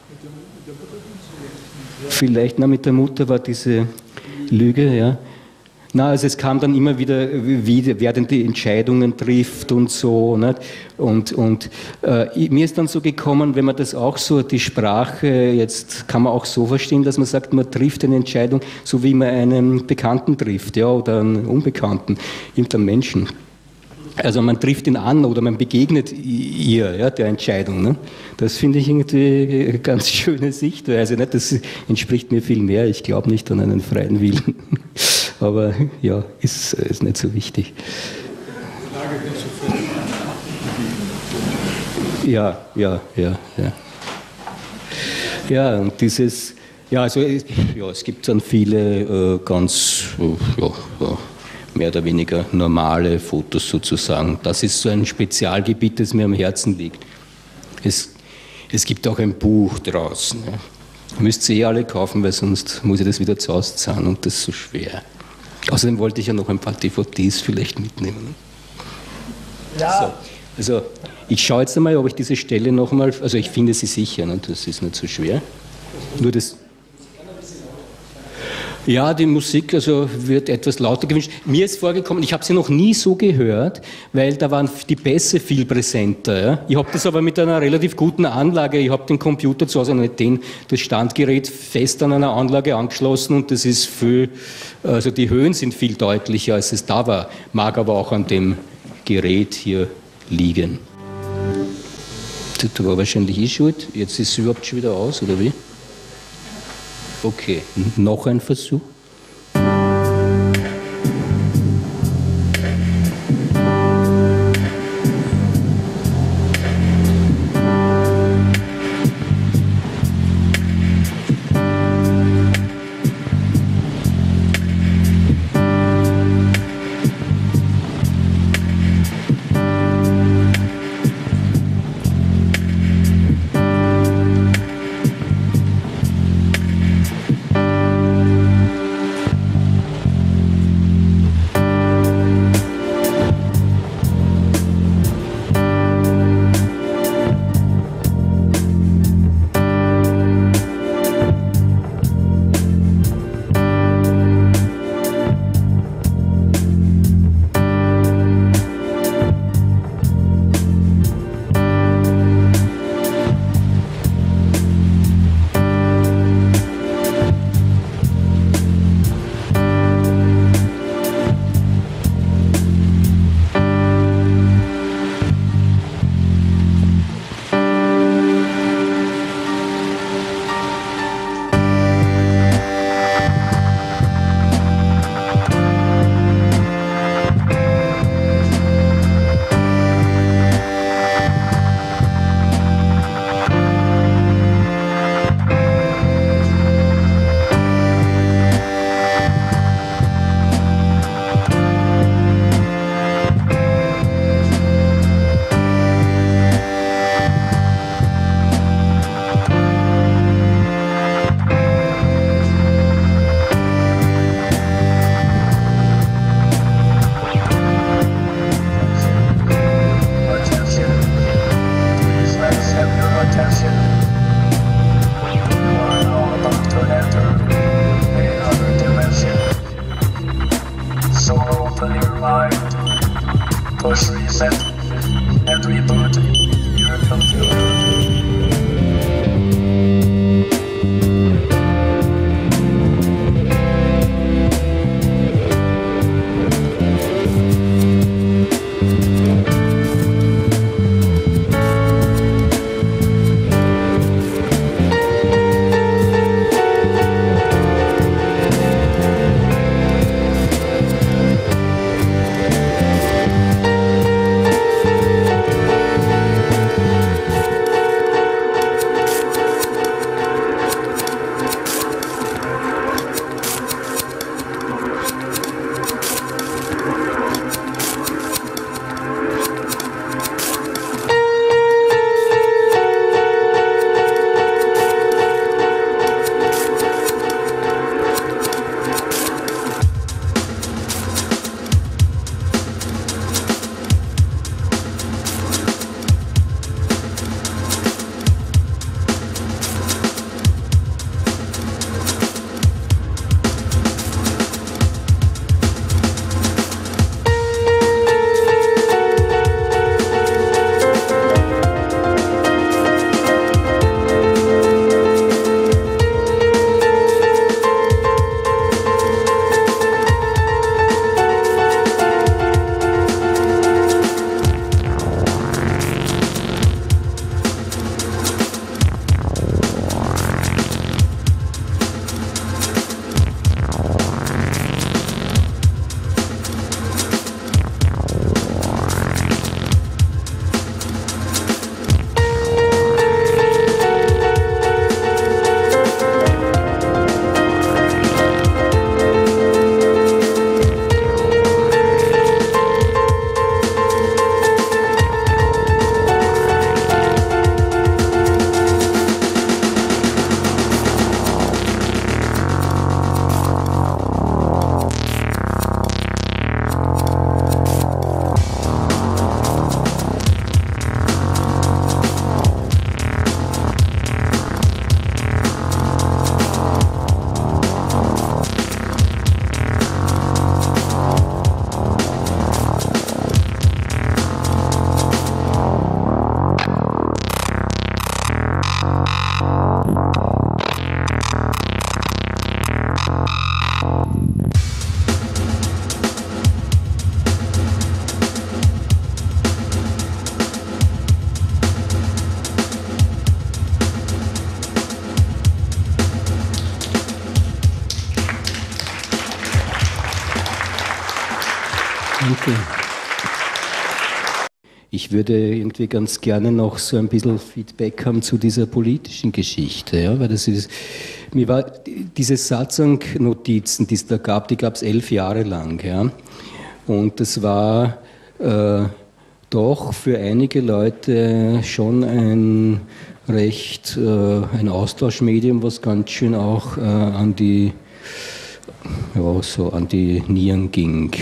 Vielleicht, mit der Mutter war diese Lüge, ja. Also es kam dann immer wieder, wer denn die Entscheidungen trifft und so. Nicht? Und mir ist dann so gekommen, wenn man das auch so, die Sprache, jetzt kann man auch so verstehen, dass man sagt, man trifft eine Entscheidung, so wie man einen Bekannten trifft, ja, oder einen Unbekannten, irgendeinen Menschen. Also man trifft ihn an oder man begegnet ihr, ja, der Entscheidung. Ne? Das finde ich irgendwie eine ganz schöne Sichtweise. Nicht? Das entspricht mir viel mehr. Ich glaube nicht an einen freien Willen. Aber ja, ist nicht so wichtig. Ja. Ja, und dieses, ja, also ja, es gibt dann viele ganz, mehr oder weniger normale Fotos sozusagen. Das ist so ein Spezialgebiet, das mir am Herzen liegt. Es gibt auch ein Buch draußen. Ja. Müsst ihr alle kaufen, weil sonst muss ich das wieder zu Hause zahlen und das ist so schwer. Außerdem wollte ich ja noch ein paar DVDs vielleicht mitnehmen. Ja. So, also ich schaue jetzt einmal, ob ich diese Stelle nochmal, also ich finde sie sicher, ne? Das ist nicht so schwer. Nur das. Ja, die Musik also wird etwas lauter gewünscht. Mir ist vorgekommen, ich habe sie noch nie so gehört, weil da waren die Bässe viel präsenter. Ja? Ich habe das aber mit einer relativ guten Anlage, ich habe den Computer zu Hause, nicht das Standgerät fest an einer Anlage angeschlossen und das ist viel, also die Höhen sind viel deutlicher, als es da war. Mag aber auch an dem Gerät hier liegen. Das war wahrscheinlich eh schuld. Jetzt ist es überhaupt schon wieder aus, oder wie? Okay, noch ein Versuch. Danke. Ich würde irgendwie ganz gerne noch so ein bisschen Feedback haben zu dieser politischen Geschichte, ja, weil das ist, mir war diese Satzang-Notizen, die es da gab, die gab es 11 Jahre lang, ja, und das war doch für einige Leute schon ein recht, ein Austauschmedium, was ganz schön auch an die, ja, so an die Nieren ging.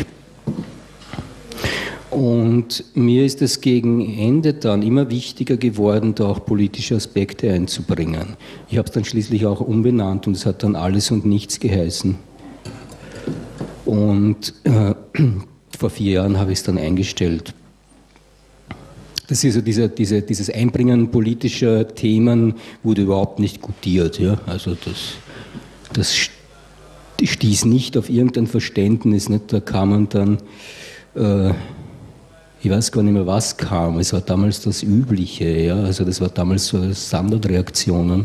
Und mir ist es gegen Ende dann immer wichtiger geworden, da auch politische Aspekte einzubringen. Ich habe es dann schließlich auch umbenannt und es hat dann Alles und Nichts geheißen. Und vor 4 Jahren habe ich es dann eingestellt. Das ist so dieses Einbringen politischer Themen wurde überhaupt nicht gutiert. Ja? Also das stieß nicht auf irgendein Verständnis. Nicht? Da kam man dann... ich weiß gar nicht mehr, was kam. Es war damals das Übliche, ja. Also das war damals so Standardreaktionen.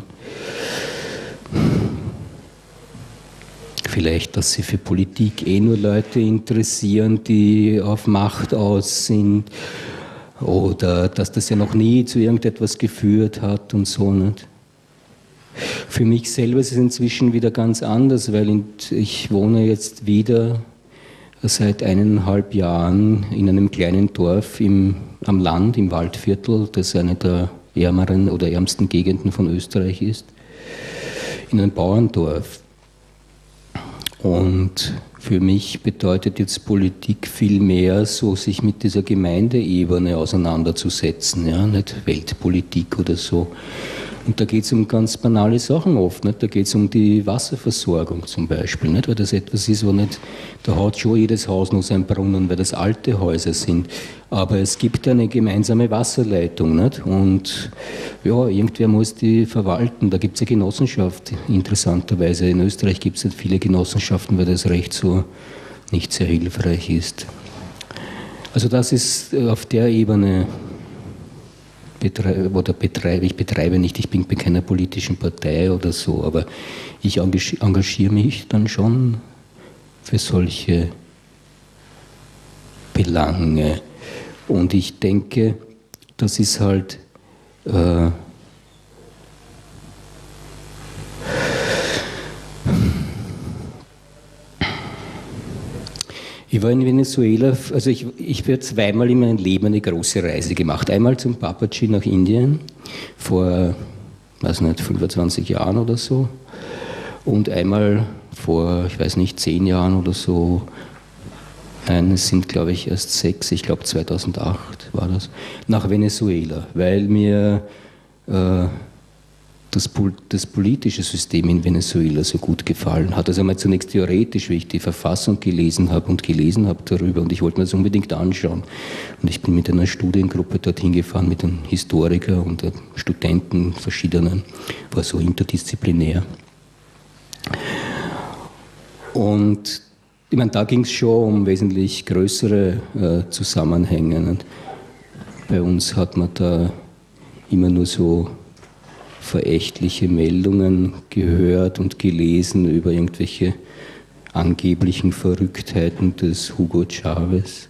Vielleicht, dass sie für Politik nur Leute interessieren, die auf Macht aus sind. Oder dass das ja noch nie zu irgendetwas geführt hat und so nicht. Für mich selber ist es inzwischen wieder ganz anders, weil ich wohne jetzt wieder seit 1,5 Jahren in einem kleinen Dorf am Land, im Waldviertel, das eine der ärmeren oder ärmsten Gegenden von Österreich ist, in einem Bauerndorf. Und für mich bedeutet jetzt Politik viel mehr, so sich mit dieser Gemeindeebene auseinanderzusetzen, ja, nicht Weltpolitik oder so. Und da geht es um ganz banale Sachen oft. Nicht? Da geht es um die Wasserversorgung zum Beispiel. Nicht? Weil das etwas ist, wo nicht, da hat schon jedes Haus noch seinen Brunnen, weil das alte Häuser sind. Aber es gibt eine gemeinsame Wasserleitung. Nicht? Und ja, irgendwer muss die verwalten. Da gibt es eine Genossenschaft, interessanterweise. In Österreich gibt es nicht viele Genossenschaften, weil das Recht so nicht sehr hilfreich ist. Also das ist auf der Ebene... ich betreibe nicht, ich bin bei keiner politischen Partei oder so, aber ich engagiere mich dann schon für solche Belange. Und ich denke, das ist halt ich war in Venezuela, also ich habe 2-mal in meinem Leben eine große Reise gemacht. Einmal zum Papaji nach Indien, vor, weiß nicht, 25 Jahren oder so. Und einmal vor, ich weiß nicht, 10 Jahren oder so. Nein, es sind, glaube ich, erst 6, ich glaube 2008 war das, nach Venezuela, weil mir das politische System in Venezuela so gut gefallen hat. Also einmal zunächst theoretisch, wie ich die Verfassung gelesen habe darüber und ich wollte mir das unbedingt anschauen. Und ich bin mit einer Studiengruppe dorthin gefahren, mit einem Historiker und Studenten verschiedenen, war so interdisziplinär. Und ich meine, da ging es schon um wesentlich größere Zusammenhänge. Und bei uns hat man da immer nur so verächtliche Meldungen gehört und gelesen über irgendwelche angeblichen Verrücktheiten des Hugo Chavez.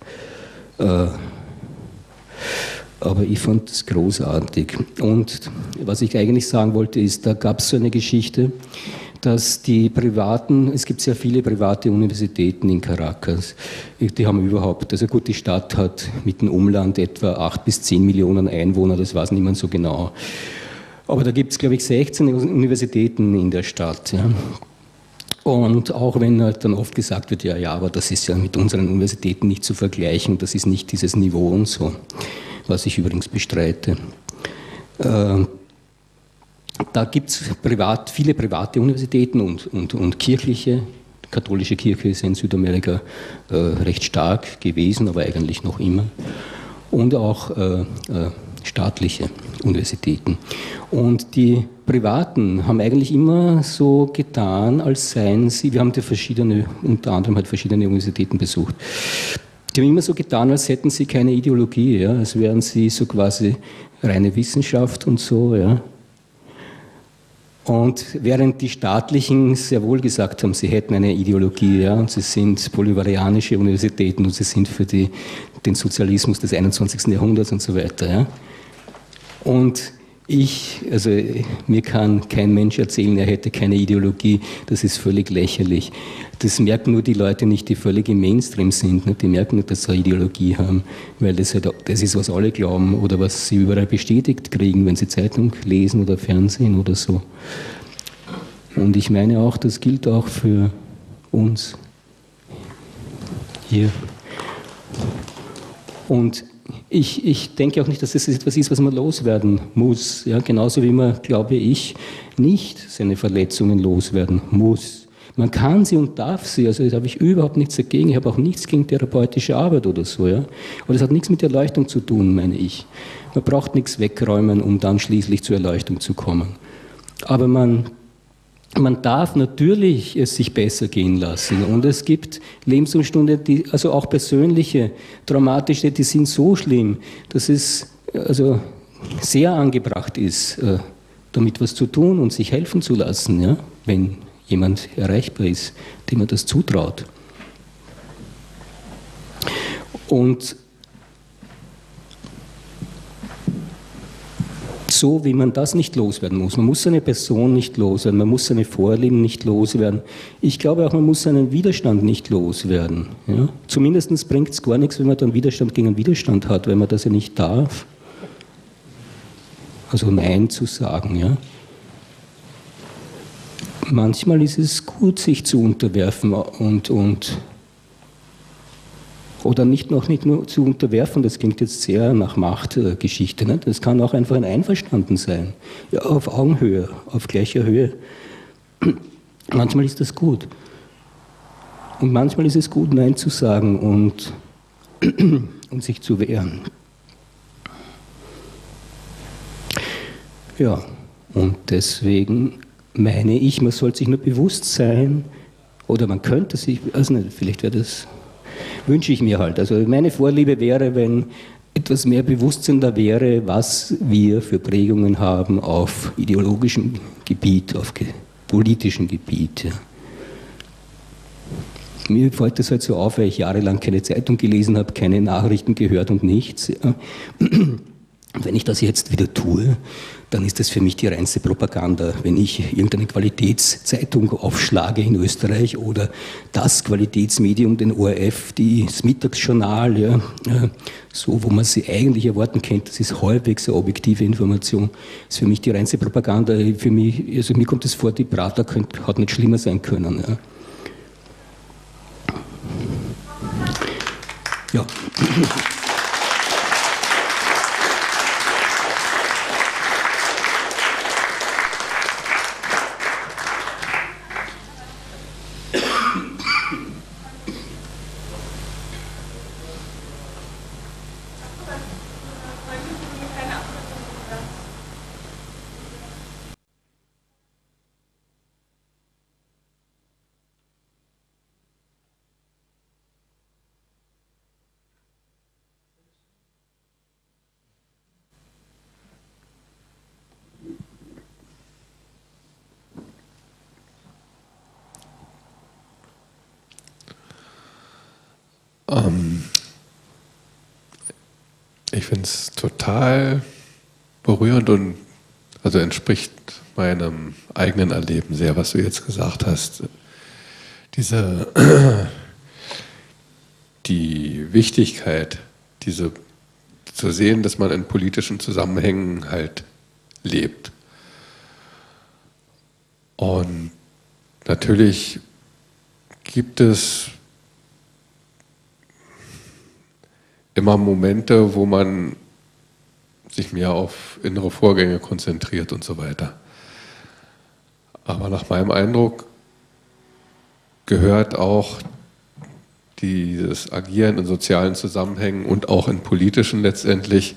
Aber ich fand das großartig. Und was ich eigentlich sagen wollte, ist, da gab es so eine Geschichte, dass die privaten, es gibt sehr viele private Universitäten in Caracas, die haben überhaupt, also gut, die Stadt hat mit dem Umland etwa 8 bis 10 Millionen Einwohner, das weiß niemand so genau. Aber da gibt es, glaube ich, 16 Universitäten in der Stadt. Ja. Und auch wenn halt dann oft gesagt wird, ja, aber das ist ja mit unseren Universitäten nicht zu vergleichen, das ist nicht dieses Niveau und so, was ich übrigens bestreite. Da gibt es viele private Universitäten und kirchliche. Die katholische Kirche ist in Südamerika recht stark gewesen, aber eigentlich noch immer. Und auch staatliche Universitäten. Und die Privaten haben eigentlich immer so getan, als seien sie, wir haben unter anderem halt verschiedene Universitäten besucht, die haben immer so getan, als hätten sie keine Ideologie, ja, als wären sie so quasi reine Wissenschaft und so, ja. Und während die Staatlichen sehr wohl gesagt haben, sie hätten eine Ideologie, ja, und sie sind bolivarianische Universitäten und sie sind für den Sozialismus des 21. Jahrhunderts und so weiter. Ja. Und also mir kann kein Mensch erzählen, er hätte keine Ideologie, das ist völlig lächerlich. Das merken nur die Leute nicht, die völlig im Mainstream sind, nicht? Die merken nicht, dass sie eine Ideologie haben, weil das ist, was alle glauben oder was sie überall bestätigt kriegen, wenn sie Zeitung lesen oder Fernsehen oder so. Und ich meine auch, das gilt auch für uns hier. Und ich denke auch nicht, dass das etwas ist, was man loswerden muss. Ja, genauso wie man, glaube ich, nicht seine Verletzungen loswerden muss. Man kann sie und darf sie, also da habe ich überhaupt nichts dagegen. Ich habe auch nichts gegen therapeutische Arbeit oder so. Ja. Aber das hat nichts mit Erleuchtung zu tun, meine ich. Man braucht nichts wegräumen, um dann schließlich zur Erleuchtung zu kommen. Aber man darf natürlich es sich besser gehen lassen. Und es gibt Lebensumstände, also auch persönliche, traumatische, die sind so schlimm, dass es also sehr angebracht ist, damit was zu tun und sich helfen zu lassen, ja, wenn jemand erreichbar ist, dem man das zutraut. Und so wie man das nicht loswerden muss. Man muss seine Person nicht loswerden, man muss seine Vorlieben nicht loswerden. Ich glaube auch, man muss seinen Widerstand nicht loswerden. Ja? Zumindest bringt es gar nichts, wenn man dann Widerstand gegen einen Widerstand hat, weil man das ja nicht darf. Also Nein zu sagen. Ja? Manchmal ist es gut, sich zu unterwerfen oder nicht nur zu unterwerfen, das klingt jetzt sehr nach Machtgeschichte. Ne? Das kann auch einfach ein Einverstanden sein, ja, auf Augenhöhe, auf gleicher Höhe. Manchmal ist das gut. Und manchmal ist es gut, Nein zu sagen und sich zu wehren. Ja, und deswegen meine ich, man sollte sich nur bewusst sein, oder man könnte sich, also nicht, vielleicht wäre das... Wünsche ich mir halt. Also meine Vorliebe wäre, wenn etwas mehr Bewusstsein da wäre, was wir für Prägungen haben auf ideologischem Gebiet, auf politischem Gebiet. Ja. Mir fällt das halt so auf, weil ich jahrelang keine Zeitung gelesen habe, keine Nachrichten gehört und nichts. Ja. Wenn ich das jetzt wieder tue, dann ist das für mich die reinste Propaganda. Wenn ich irgendeine Qualitätszeitung aufschlage in Österreich oder das Qualitätsmedium, den ORF, das Mittagsjournal, ja, so, wo man sie eigentlich erwarten könnte, das ist halbwegs eine objektive Information, ist für mich die reinste Propaganda. Für mich, also mir kommt es vor, die Prater hat nicht schlimmer sein können. Ja. Ja. Ich finde es total berührend und also entspricht meinem eigenen Erleben sehr, was du jetzt gesagt hast. Die Wichtigkeit, zu sehen, dass man in politischen Zusammenhängen halt lebt. Und natürlich gibt es immer Momente, wo man sich mehr auf innere Vorgänge konzentriert und so weiter. Aber nach meinem Eindruck gehört auch dieses Agieren in sozialen Zusammenhängen und auch in politischen letztendlich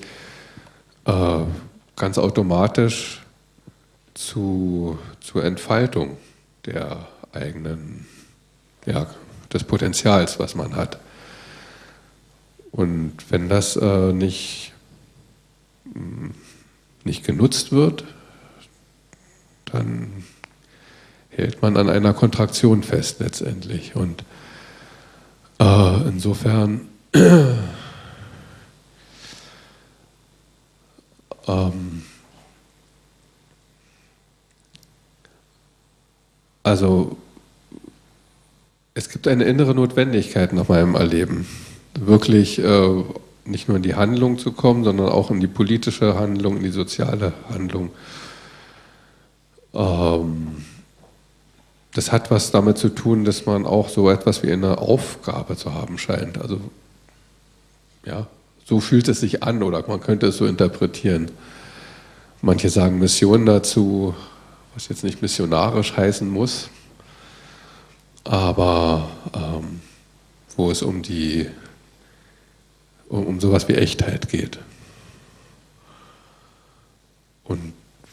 ganz automatisch zur Entfaltung der eigenen, ja, des Potenzials, was man hat. Und wenn das nicht genutzt wird, dann hält man an einer Kontraktion fest letztendlich. Und insofern also es gibt eine innere Notwendigkeit nach meinem Erleben, wirklich nicht nur in die Handlung zu kommen, sondern auch in die politische Handlung, in die soziale Handlung. Das hat was damit zu tun, dass man auch so etwas wie eine Aufgabe zu haben scheint. Also ja, so fühlt es sich an oder man könnte es so interpretieren. Manche sagen Mission dazu, was jetzt nicht missionarisch heißen muss, aber wo es um sowas wie Echtheit geht. Und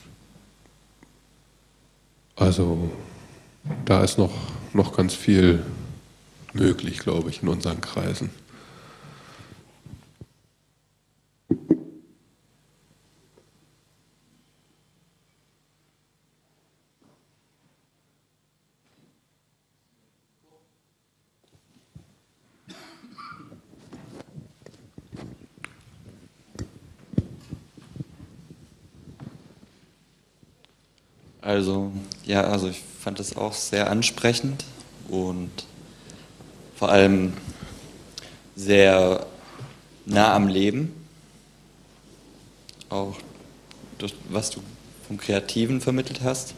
also da ist noch ganz viel möglich, glaube ich, in unseren Kreisen. Also, ja, also ich fand das auch sehr ansprechend und vor allem sehr nah am Leben, auch durch was du vom Kreativen vermittelt hast.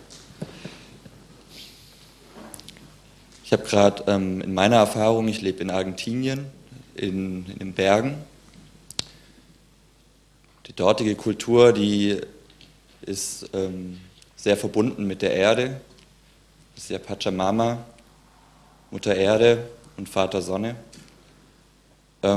Ich habe gerade in meiner Erfahrung, ich lebe in Argentinien, in den Bergen. Die dortige Kultur, die ist sehr verbunden mit der Erde. Das ist ja Pachamama, Mutter Erde und Vater Sonne. Das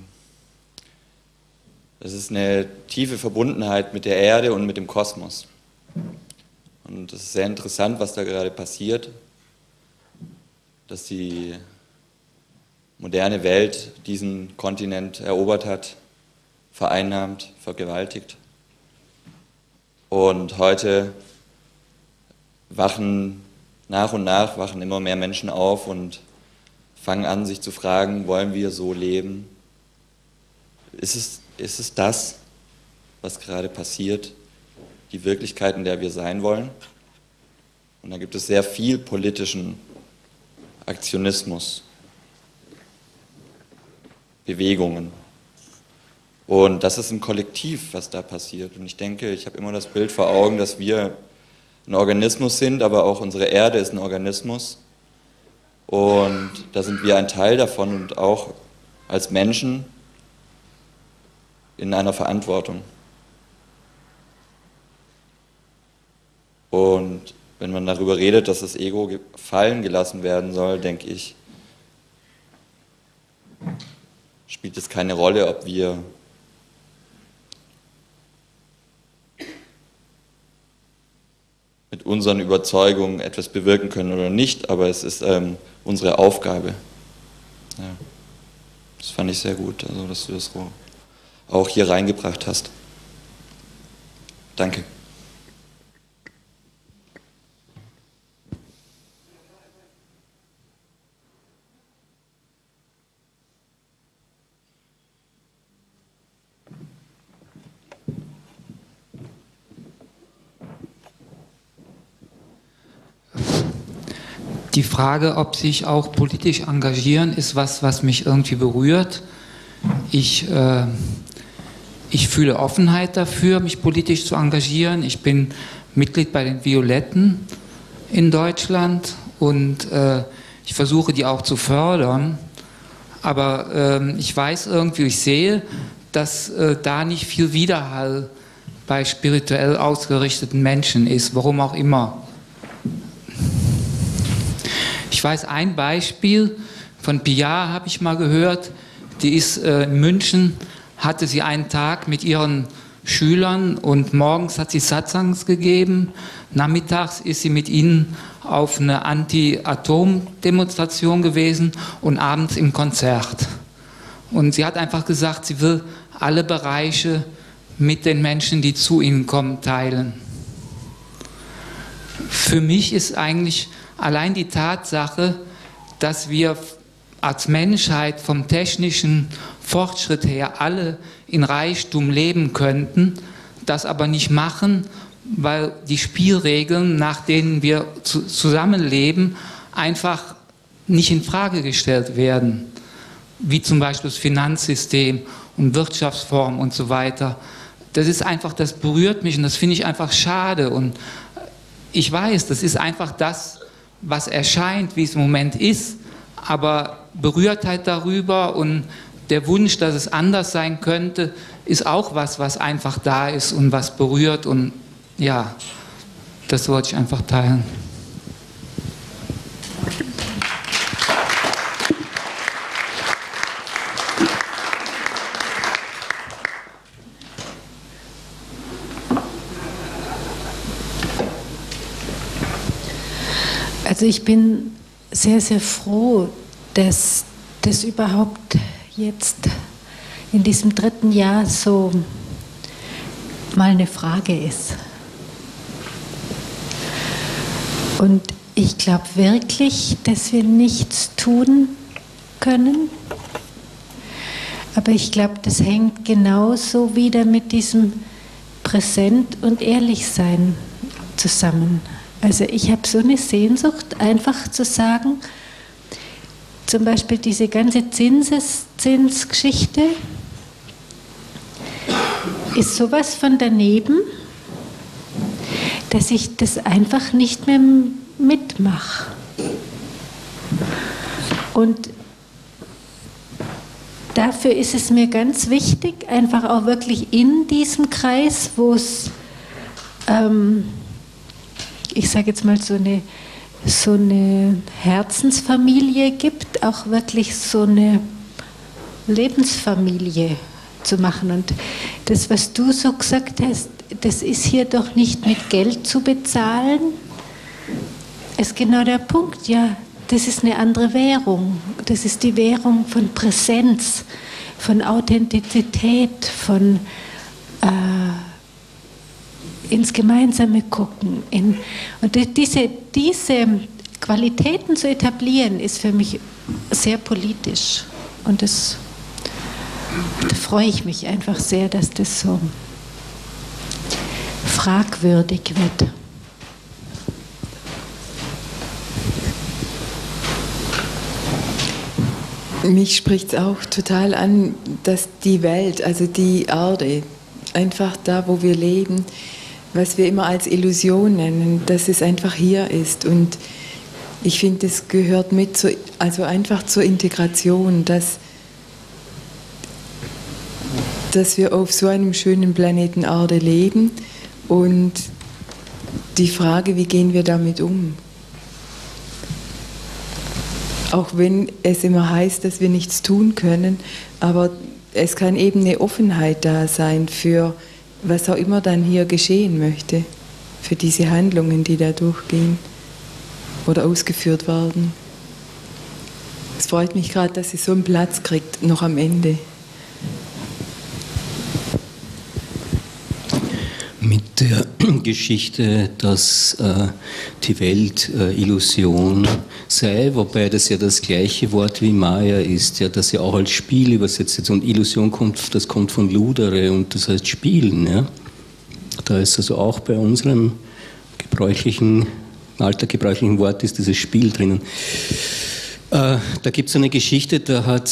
ist eine tiefe Verbundenheit mit der Erde und mit dem Kosmos. Und es ist sehr interessant, was da gerade passiert, dass die moderne Welt diesen Kontinent erobert hat, vereinnahmt, vergewaltigt. Und heute wachen nach und nach immer mehr Menschen auf und fangen an, sich zu fragen, wollen wir so leben? Ist es das, was gerade passiert, die Wirklichkeit, in der wir sein wollen? Und da gibt es sehr viel politischen Aktionismus, Bewegungen. Und das ist ein Kollektiv, was da passiert. Und ich denke, ich habe immer das Bild vor Augen, dass wir ein Organismus sind, aber auch unsere Erde ist ein Organismus. Und da sind wir ein Teil davon und auch als Menschen in einer Verantwortung. Und wenn man darüber redet, dass das Ego fallen gelassen werden soll, denke ich, spielt es keine Rolle, ob wir mit unseren Überzeugungen etwas bewirken können oder nicht, aber es ist unsere Aufgabe. Ja. Das fand ich sehr gut, also dass du das auch hier reingebracht hast. Danke. Die Frage, ob sich auch politisch engagieren, ist was mich irgendwie berührt. Ich fühle Offenheit dafür, mich politisch zu engagieren. Ich bin Mitglied bei den Violetten in Deutschland und ich versuche, die auch zu fördern. Aber ich weiß irgendwie, ich sehe, dass da nicht viel Widerhall bei spirituell ausgerichteten Menschen ist, warum auch immer. Ich weiß ein Beispiel, von Pia habe ich mal gehört, die ist in München, hatte sie einen Tag mit ihren Schülern und morgens hat sie Satsangs gegeben, nachmittags ist sie mit ihnen auf eine Anti-Atom-Demonstration gewesen und abends im Konzert. Und sie hat einfach gesagt, sie will alle Bereiche mit den Menschen, die zu ihnen kommen, teilen. Für mich ist eigentlich allein die Tatsache, dass wir als Menschheit vom technischen Fortschritt her alle in Reichtum leben könnten, das aber nicht machen, weil die Spielregeln, nach denen wir zusammenleben, einfach nicht in Frage gestellt werden, wie zum Beispiel das Finanzsystem und Wirtschaftsform und so weiter. Das ist einfach, das berührt mich und das finde ich einfach schade. Und ich weiß, das ist einfach das, was erscheint, wie es im Moment ist, aber Berührtheit darüber und der Wunsch, dass es anders sein könnte, ist auch was einfach da ist und was berührt, und ja, das wollte ich einfach teilen. Also ich bin sehr, sehr froh, dass das überhaupt jetzt in diesem 3. Jahr so mal eine Frage ist. Und ich glaube wirklich, dass wir nichts tun können. Aber ich glaube, das hängt genauso wieder mit diesem Präsent und Ehrlichsein zusammen. Also ich habe so eine Sehnsucht, einfach zu sagen, zum Beispiel diese ganze Zinseszinsgeschichte ist sowas von daneben, dass ich das einfach nicht mehr mitmache. Und dafür ist es mir ganz wichtig, einfach auch wirklich in diesem Kreis, wo es ich sage jetzt mal so eine Herzensfamilie gibt, auch wirklich so eine Lebensfamilie zu machen. Und das, was du so gesagt hast, das ist hier doch nicht mit Geld zu bezahlen, ist genau der Punkt. Ja, das ist eine andere Währung. Das ist die Währung von Präsenz, von Authentizität, von ins Gemeinsame gucken. Und diese Qualitäten zu etablieren, ist für mich sehr politisch. Und da freue ich mich einfach sehr, dass das so fragwürdig wird. Mich spricht es auch total an, dass die Welt, also die Erde, einfach da, wo wir leben, was wir immer als Illusion nennen, dass es einfach hier ist. Und ich finde, es gehört mit also einfach zur Integration, dass wir auf so einem schönen Planeten Erde leben, und die Frage, wie gehen wir damit um? Auch wenn es immer heißt, dass wir nichts tun können, aber es kann eben eine Offenheit da sein für was auch immer dann hier geschehen möchte, für diese Handlungen, die da durchgehen oder ausgeführt werden. Es freut mich gerade, dass sie so einen Platz kriegt, noch am Ende. Mit der Geschichte, dass die Welt Illusion sei, wobei das ja das gleiche Wort wie Maya ist, ja, das ja auch als Spiel übersetzt ist. Und Illusion das kommt von ludere, und das heißt spielen. Ja. Da ist also auch bei unserem alltaggebräuchlichen Wort ist dieses Spiel drinnen. Da gibt es eine Geschichte, da hat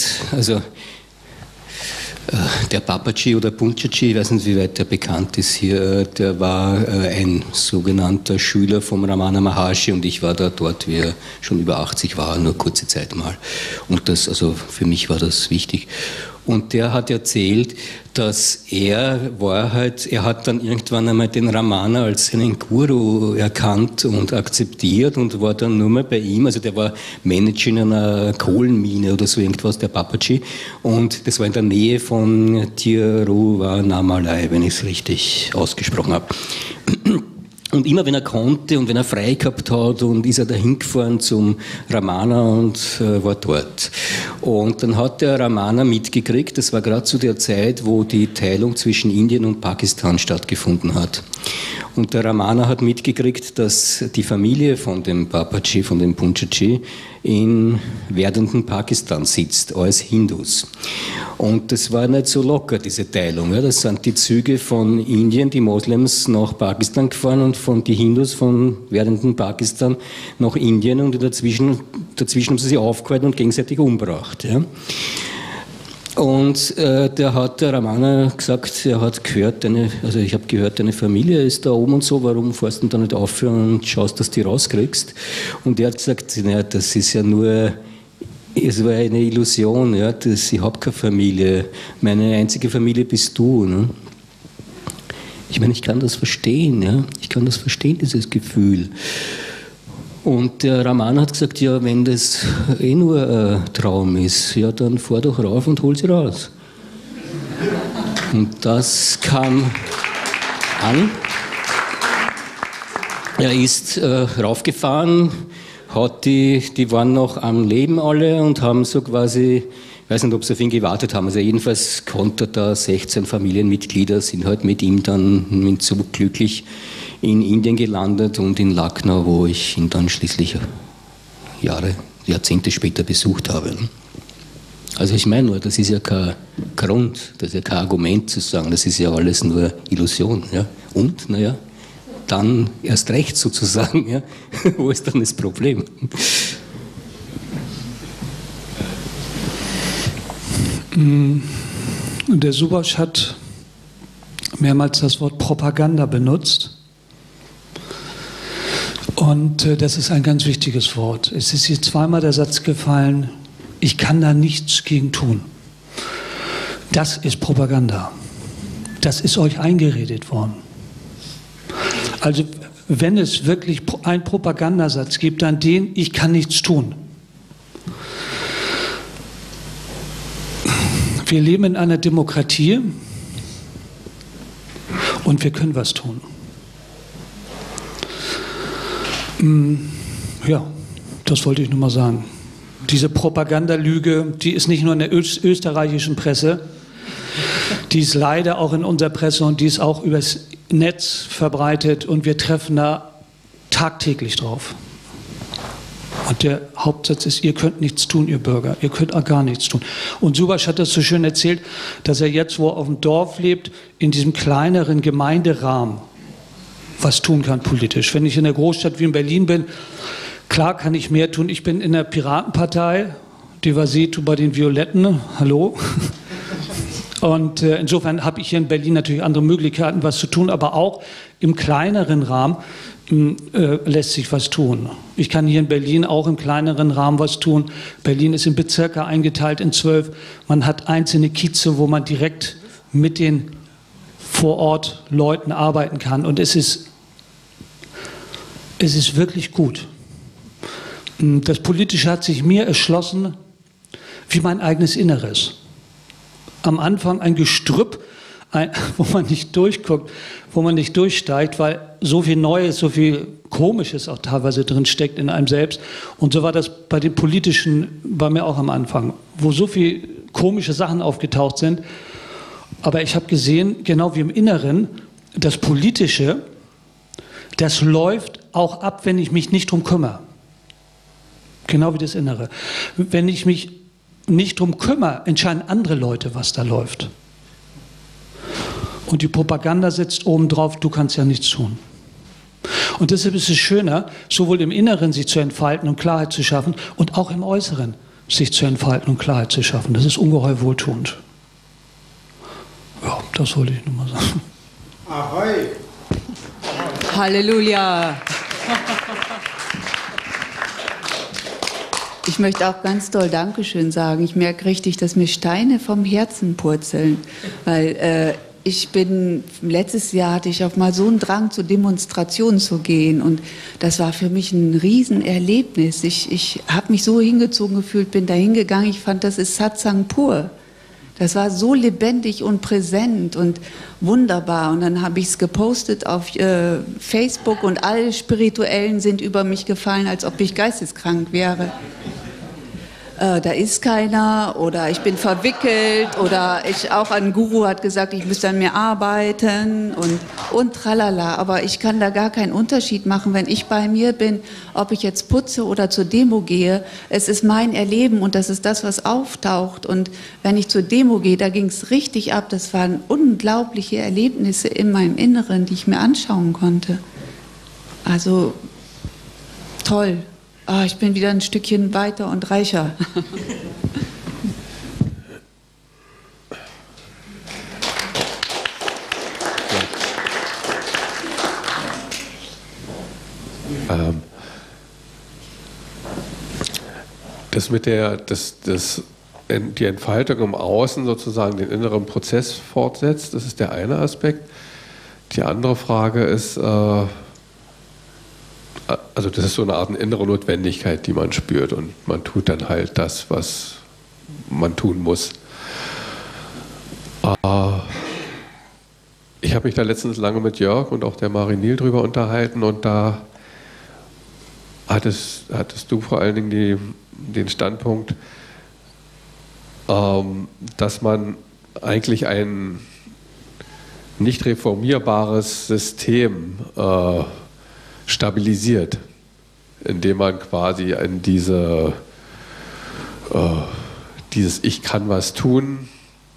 der Papaji oder Punjaji, ich weiß nicht, wie weit der bekannt ist hier, der war ein sogenannter Schüler vom Ramana Maharshi, und ich war dort, wie er schon über 80 war, nur kurze Zeit mal. Und also für mich war das wichtig. Und der hat erzählt, dass er hat dann irgendwann einmal den Ramana als seinen Guru erkannt und akzeptiert und war dann nur mehr bei ihm. Also der war Manager in einer Kohlenmine oder so irgendwas, der Papaji. Und das war in der Nähe von Tiruvannamalai, wenn ich es richtig ausgesprochen habe. Und immer wenn er konnte und wenn er frei gehabt hat, und ist er da hingefahren zum Ramana und war dort. Und dann hat der Ramana mitgekriegt, das war gerade zu der Zeit, wo die Teilung zwischen Indien und Pakistan stattgefunden hat. Und der Ramana hat mitgekriegt, dass die Familie von dem Babaji, von dem Punjaji, in werdenden Pakistan sitzt, als Hindus. Und das war nicht so locker, diese Teilung. Ja. Das sind die Züge von Indien, die Moslems, nach Pakistan gefahren und von die Hindus von werdenden Pakistan nach Indien, und dazwischen haben sie sich aufgehalten und gegenseitig umgebracht. Ja. Und der Ramana gesagt, er hat gehört, ich habe gehört, deine Familie ist da oben und so, warum fährst du da nicht aufhören und schaust, dass du die rauskriegst? Und er hat gesagt, naja, das ist ja nur, es war eine Illusion, ja, ich habe keine Familie, meine einzige Familie bist du. Ne? Ich meine, ich kann das verstehen, ja? Ich kann das verstehen, dieses Gefühl. Und der Ramana hat gesagt, ja, wenn das nur ein Traum ist, ja, dann fahr doch rauf und hol sie raus. Und das kam an. Er ist raufgefahren, die waren noch am Leben alle und haben so quasi, ich weiß nicht, ob sie auf ihn gewartet haben, also jedenfalls konnte da 16 Familienmitglieder, sind halt mit ihm dann mit so glücklich in Indien gelandet und in Lucknow, wo ich ihn dann schließlich Jahrzehnte später besucht habe. Also ich meine nur, das ist ja kein Grund, das ist ja kein Argument zu sagen, das ist ja alles nur Illusion. Ja? Und, naja, dann erst recht sozusagen, ja? Wo ist dann das Problem? Der Subhash hat mehrmals das Wort Propaganda benutzt. Und das ist ein ganz wichtiges Wort. Es ist hier zweimal der Satz gefallen, ich kann da nichts gegen tun. Das ist Propaganda. Das ist euch eingeredet worden. Also wenn es wirklich einen Propagandasatz gibt, dann den, ich kann nichts tun. Wir leben in einer Demokratie und wir können was tun. Ja, das wollte ich nur mal sagen. Diese Propagandalüge, die ist nicht nur in der österreichischen Presse, die ist leider auch in unserer Presse und die ist auch übers Netz verbreitet und wir treffen da tagtäglich drauf. Und der Hauptsatz ist, ihr könnt nichts tun, ihr Bürger, ihr könnt auch gar nichts tun. Und Subhash hat das so schön erzählt, dass er jetzt, wo er auf dem Dorf lebt, in diesem kleineren Gemeinderahmen was tun kann politisch. Wenn ich in der Großstadt wie in Berlin bin, klar kann ich mehr tun. Ich bin in der Piratenpartei, Devasetu bei den Violetten, hallo. Und insofern habe ich hier in Berlin natürlich andere Möglichkeiten, was zu tun, aber auch im kleineren Rahmen lässt sich was tun. Ich kann hier in Berlin auch im kleineren Rahmen was tun. Berlin ist in Bezirke eingeteilt in 12. Man hat einzelne Kieze, wo man direkt mit den vor Ort Leuten arbeiten kann. Und es ist wirklich gut. Das Politische hat sich mir erschlossen wie mein eigenes Inneres. Am Anfang ein Gestrüpp, wo man nicht durchguckt, wo man nicht durchsteigt, weil so viel Neues, so viel Komisches auch teilweise drin steckt in einem selbst. Und so war das bei den Politischen bei mir auch am Anfang, wo so viel komische Sachen aufgetaucht sind. Aber ich habe gesehen, genau wie im Inneren, das Politische, das läuft auch ab, wenn ich mich nicht drum kümmere. Genau wie das Innere. Wenn ich mich nicht drum kümmere, entscheiden andere Leute, was da läuft. Und die Propaganda setzt oben drauf, du kannst ja nichts tun. Und deshalb ist es schöner, sowohl im Inneren sich zu entfalten und Klarheit zu schaffen und auch im Äußeren sich zu entfalten und Klarheit zu schaffen. Das ist ungeheuer wohltuend. Ja, das wollte ich nur mal sagen. Ahoi! Halleluja! Ich möchte auch ganz doll Dankeschön sagen. Ich merke richtig, dass mir Steine vom Herzen purzeln, weil letztes Jahr hatte ich auch mal so einen Drang, zur Demonstration zu gehen und das war für mich ein Riesenerlebnis. Ich habe mich so hingezogen gefühlt, bin da hingegangen, ich fand, das ist Satsang pur. Das war so lebendig und präsent und wunderbar. Und dann habe ich es gepostet auf Facebook und alle Spirituellen sind über mich gefallen, als ob ich geisteskrank wäre. da ist keiner oder ich bin verwickelt oder auch ein Guru hat gesagt, ich müsste an mir arbeiten und tralala. Aber ich kann da gar keinen Unterschied machen, wenn ich bei mir bin, ob ich jetzt putze oder zur Demo gehe. Es ist mein Erleben und das ist das, was auftaucht. Und wenn ich zur Demo gehe, da ging es richtig ab. Das waren unglaubliche Erlebnisse in meinem Inneren, die ich mir anschauen konnte. Also toll. Ah, ich bin wieder ein Stückchen weiter und reicher. Das mit die Entfaltung im Außen sozusagen den inneren Prozess fortsetzt, das ist der eine Aspekt. Die andere Frage ist, also das ist so eine Art innere Notwendigkeit, die man spürt und man tut dann halt das, was man tun muss. Ich habe mich da letztens lange mit Jörg und auch der Marie Niel drüber unterhalten und da hattest du vor allen Dingen den Standpunkt, dass man eigentlich ein nicht reformierbares System stabilisiert, indem man quasi in dieses Ich kann was tun,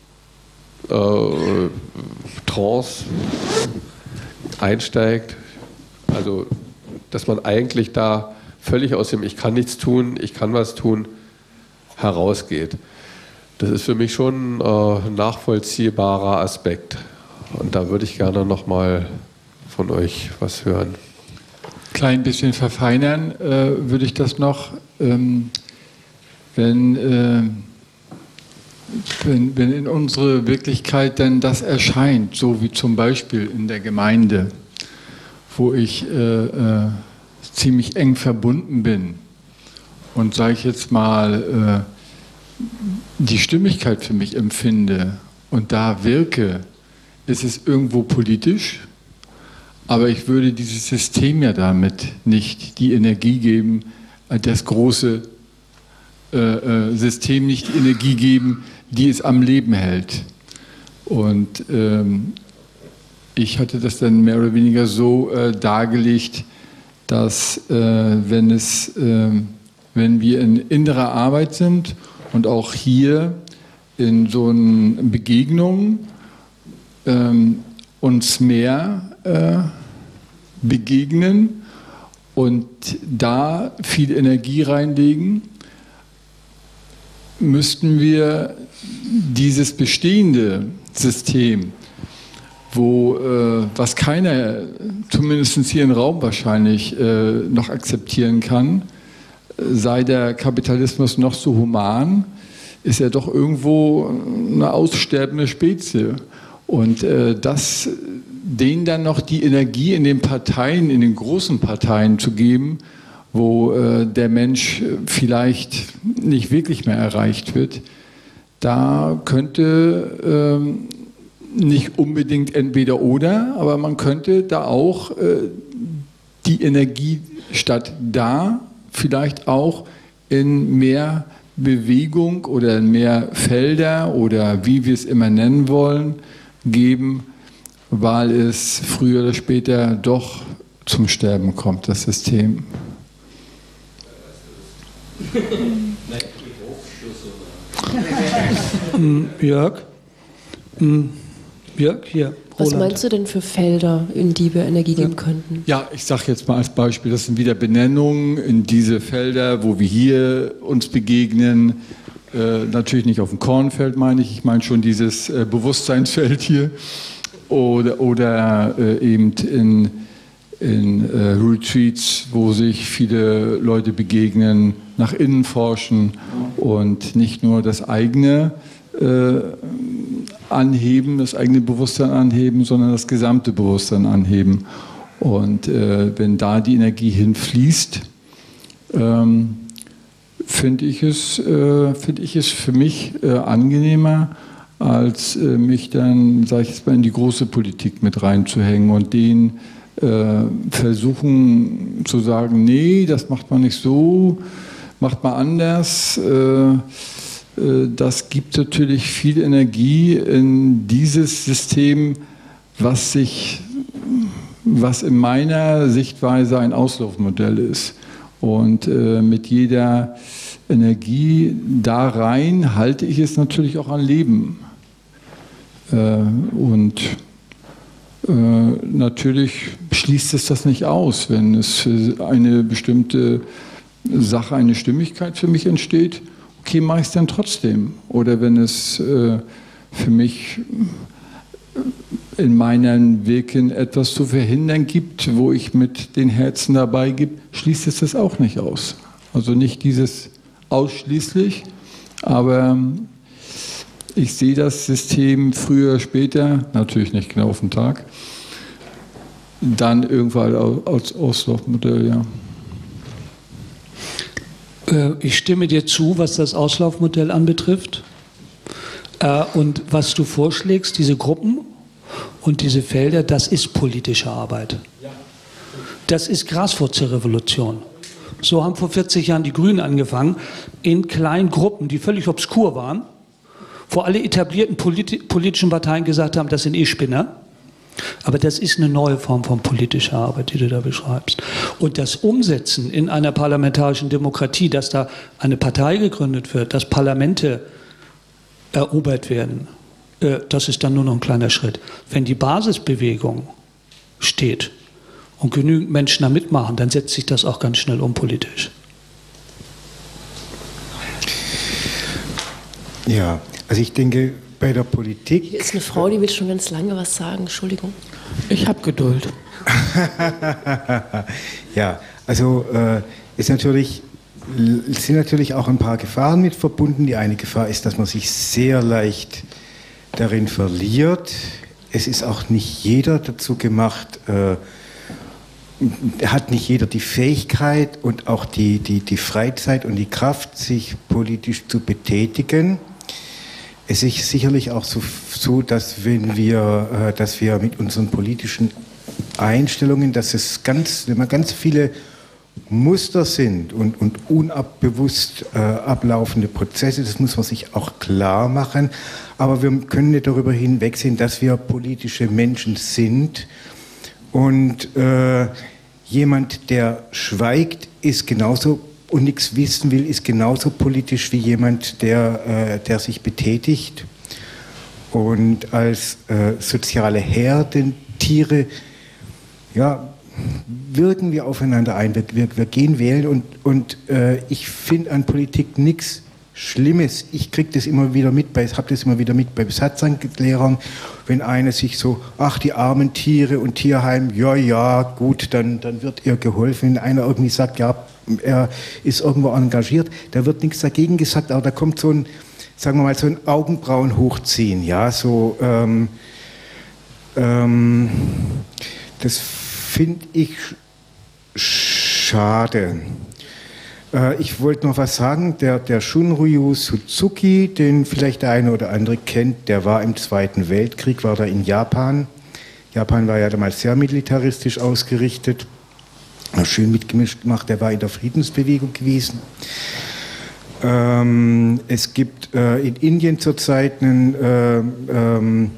Trance einsteigt. Also, dass man eigentlich da völlig aus dem Ich kann nichts tun, ich kann was tun, herausgeht. Das ist für mich schon ein nachvollziehbarer Aspekt. Und da würde ich gerne nochmal von euch was hören. Klein bisschen verfeinern würde ich das noch, wenn in unsere Wirklichkeit dann das erscheint, so wie zum Beispiel in der Gemeinde, wo ich ziemlich eng verbunden bin und, sage ich jetzt mal, die Stimmigkeit für mich empfinde und da wirke, ist es irgendwo politisch. Aber ich würde dieses System ja damit nicht die Energie geben, das große System nicht die Energie geben, die es am Leben hält. Und ich hatte das dann mehr oder weniger so dargelegt, dass wenn wir in innerer Arbeit sind und auch hier in so einen Begegnungen uns mehr begegnen und da viel Energie reinlegen, müssten wir dieses bestehende System, was keiner, zumindest hier im Raum wahrscheinlich, noch akzeptieren kann, sei der Kapitalismus noch so human, ist er doch irgendwo eine aussterbende Spezie. Und denen dann noch die Energie in den Parteien, in den großen Parteien zu geben, wo der Mensch vielleicht nicht wirklich mehr erreicht wird, da könnte nicht unbedingt entweder oder, aber man könnte da auch die Energie statt da vielleicht auch in mehr Bewegung oder in mehr Felder oder wie wir es immer nennen wollen, geben, weil es früher oder später doch zum Sterben kommt, das System. Jörg? Jörg, hier. Was meinst du denn für Felder, in die wir Energie geben könnten? Ja, ich sage jetzt mal als Beispiel, das sind wieder Benennungen in diese Felder, wo wir hier uns begegnen. Natürlich nicht auf dem Kornfeld, meine ich meine schon dieses Bewusstseinsfeld hier. Oder eben in Retreats, wo sich viele Leute begegnen, nach innen forschen und nicht nur das eigene anheben, das eigene Bewusstsein anheben, sondern das gesamte Bewusstsein anheben. Und wenn da die Energie hinfließt, finde ich es für mich angenehmer, als mich dann, sage ich jetzt mal, in die große Politik mit reinzuhängen und denen versuchen zu sagen, nee, das macht man nicht so, macht mal anders. Das gibt natürlich viel Energie in dieses System, was in meiner Sichtweise ein Auslaufmodell ist. Und mit jeder Energie da rein halte ich es natürlich auch am Leben. Und natürlich schließt es das nicht aus, wenn es für eine bestimmte Sache eine Stimmigkeit für mich entsteht. Okay, mache ich es dann trotzdem. Oder wenn es für mich in meinen Wirken etwas zu verhindern gibt, wo ich mit den Herzen dabei gebe, schließt es das auch nicht aus. Also nicht dieses ausschließlich, aber ich sehe das System früher oder später, natürlich nicht genau auf den Tag, dann irgendwann als Auslaufmodell, ja. Ich stimme dir zu, was das Auslaufmodell anbetrifft. Und was du vorschlägst, diese Gruppen und diese Felder, das ist politische Arbeit. Das ist Graswurzelrevolution. So haben vor 40 Jahren die Grünen angefangen, in kleinen Gruppen, die völlig obskur waren, wo alle etablierten politischen Parteien gesagt haben, das sind eh Spinner. Aber das ist eine neue Form von politischer Arbeit, die du da beschreibst. Und das Umsetzen in einer parlamentarischen Demokratie, dass da eine Partei gegründet wird, dass Parlamente erobert werden, das ist dann nur noch ein kleiner Schritt. Wenn die Basisbewegung steht und genügend Menschen da mitmachen, dann setzt sich das auch ganz schnell um politisch. Ja, also ich denke, bei der Politik... Hier ist eine Frau, die will schon ganz lange was sagen. Entschuldigung. Ich habe Geduld. Ja, also sind natürlich auch ein paar Gefahren mit verbunden. Die eine Gefahr ist, dass man sich sehr leicht darin verliert. Es ist auch nicht jeder dazu gemacht, hat nicht jeder die Fähigkeit und auch die Freizeit und die Kraft, sich politisch zu betätigen. Es ist sicherlich auch so, dass wenn wir mit unseren politischen Einstellungen, wenn man ganz viele Muster sind und unbewusst ablaufende Prozesse, das muss man sich auch klar machen. Aber wir können nicht darüber hinwegsehen, dass wir politische Menschen sind. Und jemand, der schweigt, ist genauso und nichts wissen will, ist genauso politisch wie jemand, der sich betätigt. Und als soziale Herdentiere, ja, wirken wir aufeinander ein, wir gehen wählen und ich finde an Politik nichts Schlimmes. Ich kriege das immer wieder mit, habe das immer wieder mit bei Besatzungslehrern, wenn einer sich so, ach die armen Tiere und Tierheim, ja gut, dann wird ihr geholfen. Wenn einer irgendwie sagt, ja, er ist irgendwo engagiert, da wird nichts dagegen gesagt, aber da kommt so ein, sagen wir mal, so ein Augenbrauen hochziehen, ja, so, das finde ich schade. Ich wollte noch was sagen, der Shunryu Suzuki, den vielleicht der eine oder andere kennt, der war im Zweiten Weltkrieg, war da in Japan. Japan war ja damals sehr militaristisch ausgerichtet, schön mitgemischt gemacht, der war in der Friedensbewegung gewesen. Es gibt in Indien zurzeit einen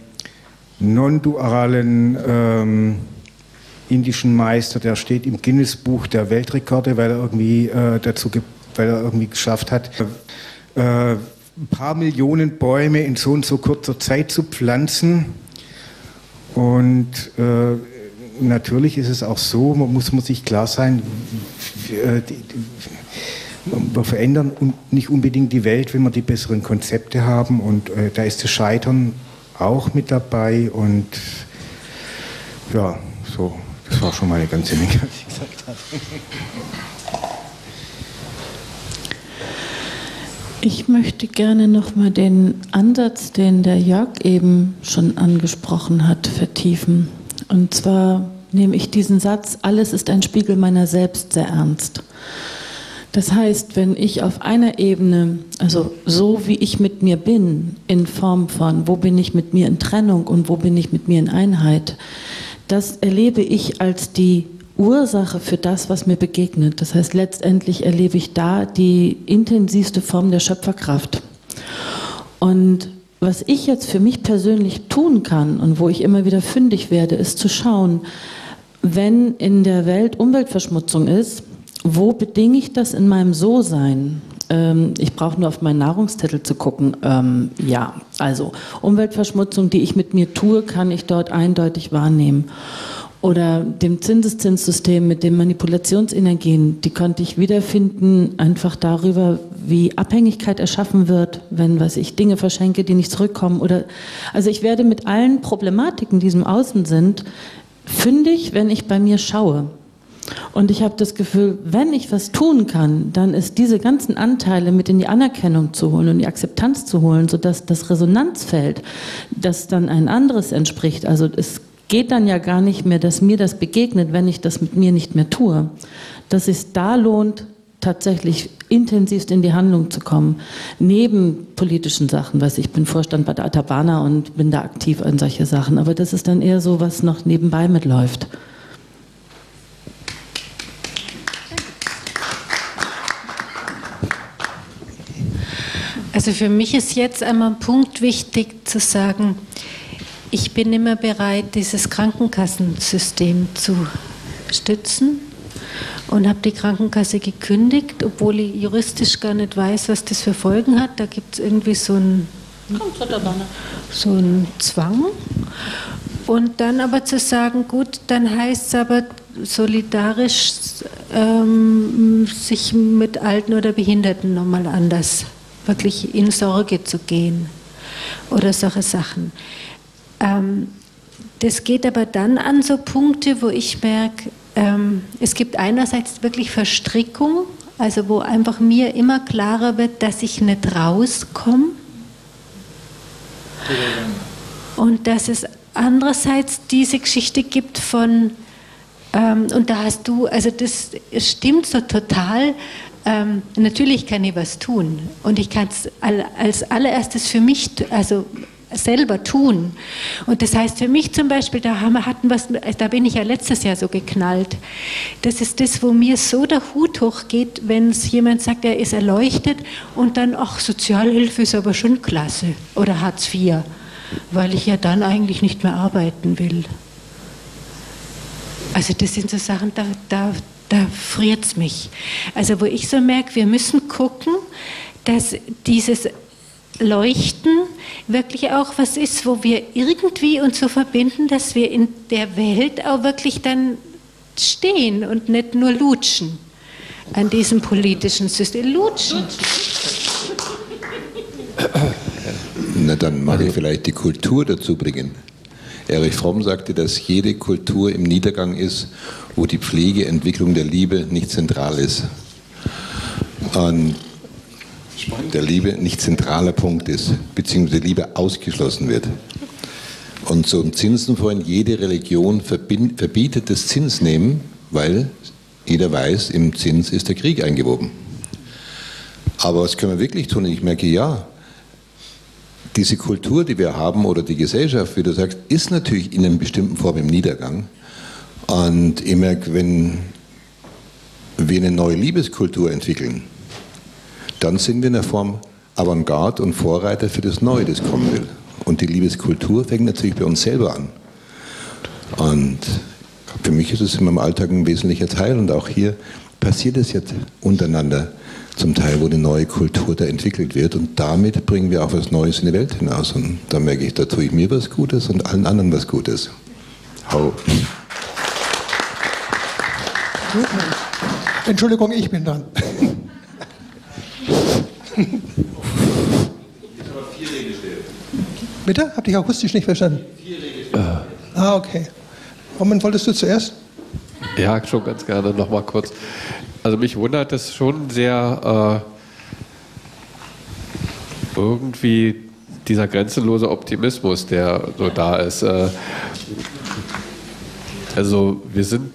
non-dualen indischen Meister, der steht im Guinness-Buch der Weltrekorde, weil er irgendwie geschafft hat, ein paar Millionen Bäume in so und so kurzer Zeit zu pflanzen. Und natürlich ist es auch so, muss man sich klar sein, wir verändern nicht unbedingt die Welt, wenn wir die besseren Konzepte haben. Und da ist das Scheitern auch mit dabei. Und ja, so. Das war schon mal eine ganze Menge, was ich gesagt habe. Ich möchte gerne nochmal den Ansatz, den der Jörg eben schon angesprochen hat, vertiefen. Und zwar nehme ich diesen Satz, alles ist ein Spiegel meiner selbst, sehr ernst. Das heißt, wenn ich auf einer Ebene, also so wie ich mit mir bin, in Form von, wo bin ich mit mir in Trennung und wo bin ich mit mir in Einheit, das erlebe ich als die Ursache für das, was mir begegnet. Das heißt, letztendlich erlebe ich da die intensivste Form der Schöpferkraft. Und was ich jetzt für mich persönlich tun kann und wo ich immer wieder fündig werde, ist zu schauen, wenn in der Welt Umweltverschmutzung ist, wo bedinge ich das in meinem So-Sein? Ich brauche nur auf meinen Nahrungszettel zu gucken. Ja, also Umweltverschmutzung, die ich mit mir tue, kann ich dort eindeutig wahrnehmen. Oder dem Zinseszinssystem mit den Manipulationsenergien, die konnte ich wiederfinden, einfach darüber, wie Abhängigkeit erschaffen wird, wenn, was ich, Dinge verschenke, die nicht zurückkommen. Also ich werde mit allen Problematiken, die im Außen sind, fündig, wenn ich bei mir schaue. Und ich habe das Gefühl, wenn ich was tun kann, dann ist diese ganzen Anteile mit in die Anerkennung zu holen und die Akzeptanz zu holen, sodass das Resonanzfeld, das dann ein anderes entspricht, also es geht dann ja gar nicht mehr, dass mir das begegnet, wenn ich das mit mir nicht mehr tue. Dass es da lohnt, tatsächlich intensivst in die Handlung zu kommen. Neben politischen Sachen, ich bin Vorstand bei der Atabana und bin da aktiv an solche Sachen. Aber das ist dann eher so, was noch nebenbei mitläuft. Also für mich ist jetzt einmal ein Punkt wichtig zu sagen, ich bin immer bereit, dieses Krankenkassensystem zu stützen und habe die Krankenkasse gekündigt, obwohl ich juristisch gar nicht weiß, was das für Folgen hat. Da gibt es irgendwie so einen Zwang. Und dann aber zu sagen, gut, dann heißt es aber solidarisch, sich mit Alten oder Behinderten nochmal anders wirklich in Sorge zu gehen oder solche Sachen. Das geht aber dann an so Punkte, wo ich merke, es gibt einerseits wirklich Verstrickung, also wo einfach mir immer klarer wird, dass ich nicht rauskomme und dass es andererseits diese Geschichte gibt von, und da hast du, also das stimmt so total, natürlich kann ich was tun und ich kann es als allererstes für mich, also selber tun. Und das heißt für mich zum Beispiel, da bin ich ja letztes Jahr so geknallt. Das ist das, wo mir so der Hut hochgeht, wenn jemand sagt, er ist erleuchtet und dann, ach, Sozialhilfe ist aber schon klasse oder Hartz IV, weil ich ja dann eigentlich nicht mehr arbeiten will. Also das sind so Sachen, da friert es mich. Also wo ich so merke, wir müssen gucken, dass dieses Leuchten wirklich auch was ist, wo wir irgendwie uns so verbinden, dass wir in der Welt auch wirklich dann stehen und nicht nur lutschen an diesem politischen System. Lutschen. Na, dann mag ich vielleicht die Kultur dazu bringen. Erich Fromm sagte, dass jede Kultur im Niedergang ist, wo die Pflegeentwicklung der Liebe nicht zentral ist. Und der Liebe nicht zentraler Punkt ist, beziehungsweise Liebe ausgeschlossen wird. Und so im Zinsenfreund, jede Religion verbietet das Zinsnehmen, weil jeder weiß, im Zins ist der Krieg eingewoben. Aber was können wir wirklich tun? Ich merke, ja, diese Kultur, die wir haben, oder die Gesellschaft, wie du sagst, ist natürlich in einer bestimmten Form im Niedergang. Und ich merke, wenn wir eine neue Liebeskultur entwickeln, dann sind wir in der Form Avantgarde und Vorreiter für das Neue, das kommen will. Und die Liebeskultur fängt natürlich bei uns selber an. Und für mich ist es in meinem Alltag ein wesentlicher Teil. Und auch hier passiert es jetzt untereinander zum Teil, wo eine neue Kultur da entwickelt wird. Und damit bringen wir auch was Neues in die Welt hinaus. Und da merke ich, da tue ich mir was Gutes und allen anderen was Gutes. Hau. Entschuldigung, ich bin dran. Bitte? Hab dich akustisch nicht verstanden. Okay. Roman, wolltest du zuerst? Ja, schon ganz gerne noch mal kurz. Also mich wundert es schon sehr irgendwie dieser grenzenlose Optimismus, der so da ist. Also wir sind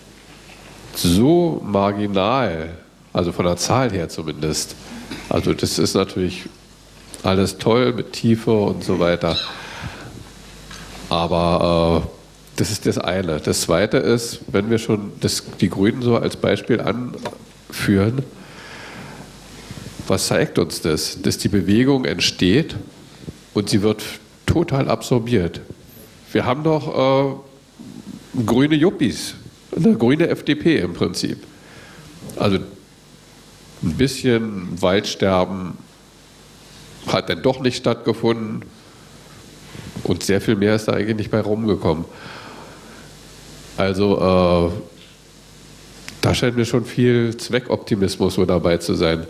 so marginal, also von der Zahl her zumindest. Also das ist natürlich alles toll mit Tiefe und so weiter. Aber Das ist das eine. Das zweite ist, wenn wir schon die Grünen so als Beispiel anführen, was zeigt uns das? Dass die Bewegung entsteht und sie wird total absorbiert. Wir haben doch grüne Yuppies, eine grüne FDP im Prinzip. Also ein bisschen Waldsterben hat dann doch nicht stattgefunden und sehr viel mehr ist da eigentlich nicht bei rumgekommen. Also da scheint mir schon viel Zweckoptimismus so dabei zu sein.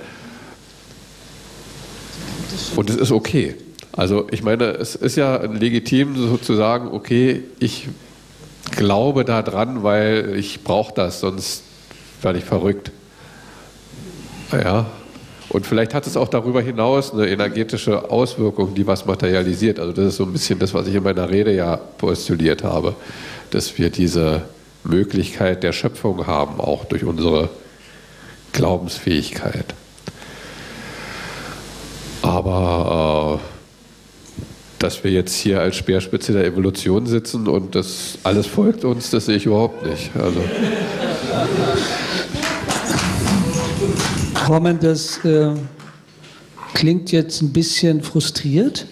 Und es ist okay. Also ich meine, es ist ja legitim so zu sagen, okay, ich glaube da dran, weil ich brauche das, sonst werde ich verrückt. Ja. Und vielleicht hat es auch darüber hinaus eine energetische Auswirkung, die was materialisiert. Also das ist so ein bisschen das, was ich in meiner Rede ja postuliert habe, dass wir diese Möglichkeit der Schöpfung haben, auch durch unsere Glaubensfähigkeit. Aber dass wir jetzt hier als Speerspitze der Evolution sitzen und das alles folgt uns, das sehe ich überhaupt nicht. Also Roman, das klingt jetzt ein bisschen frustriert,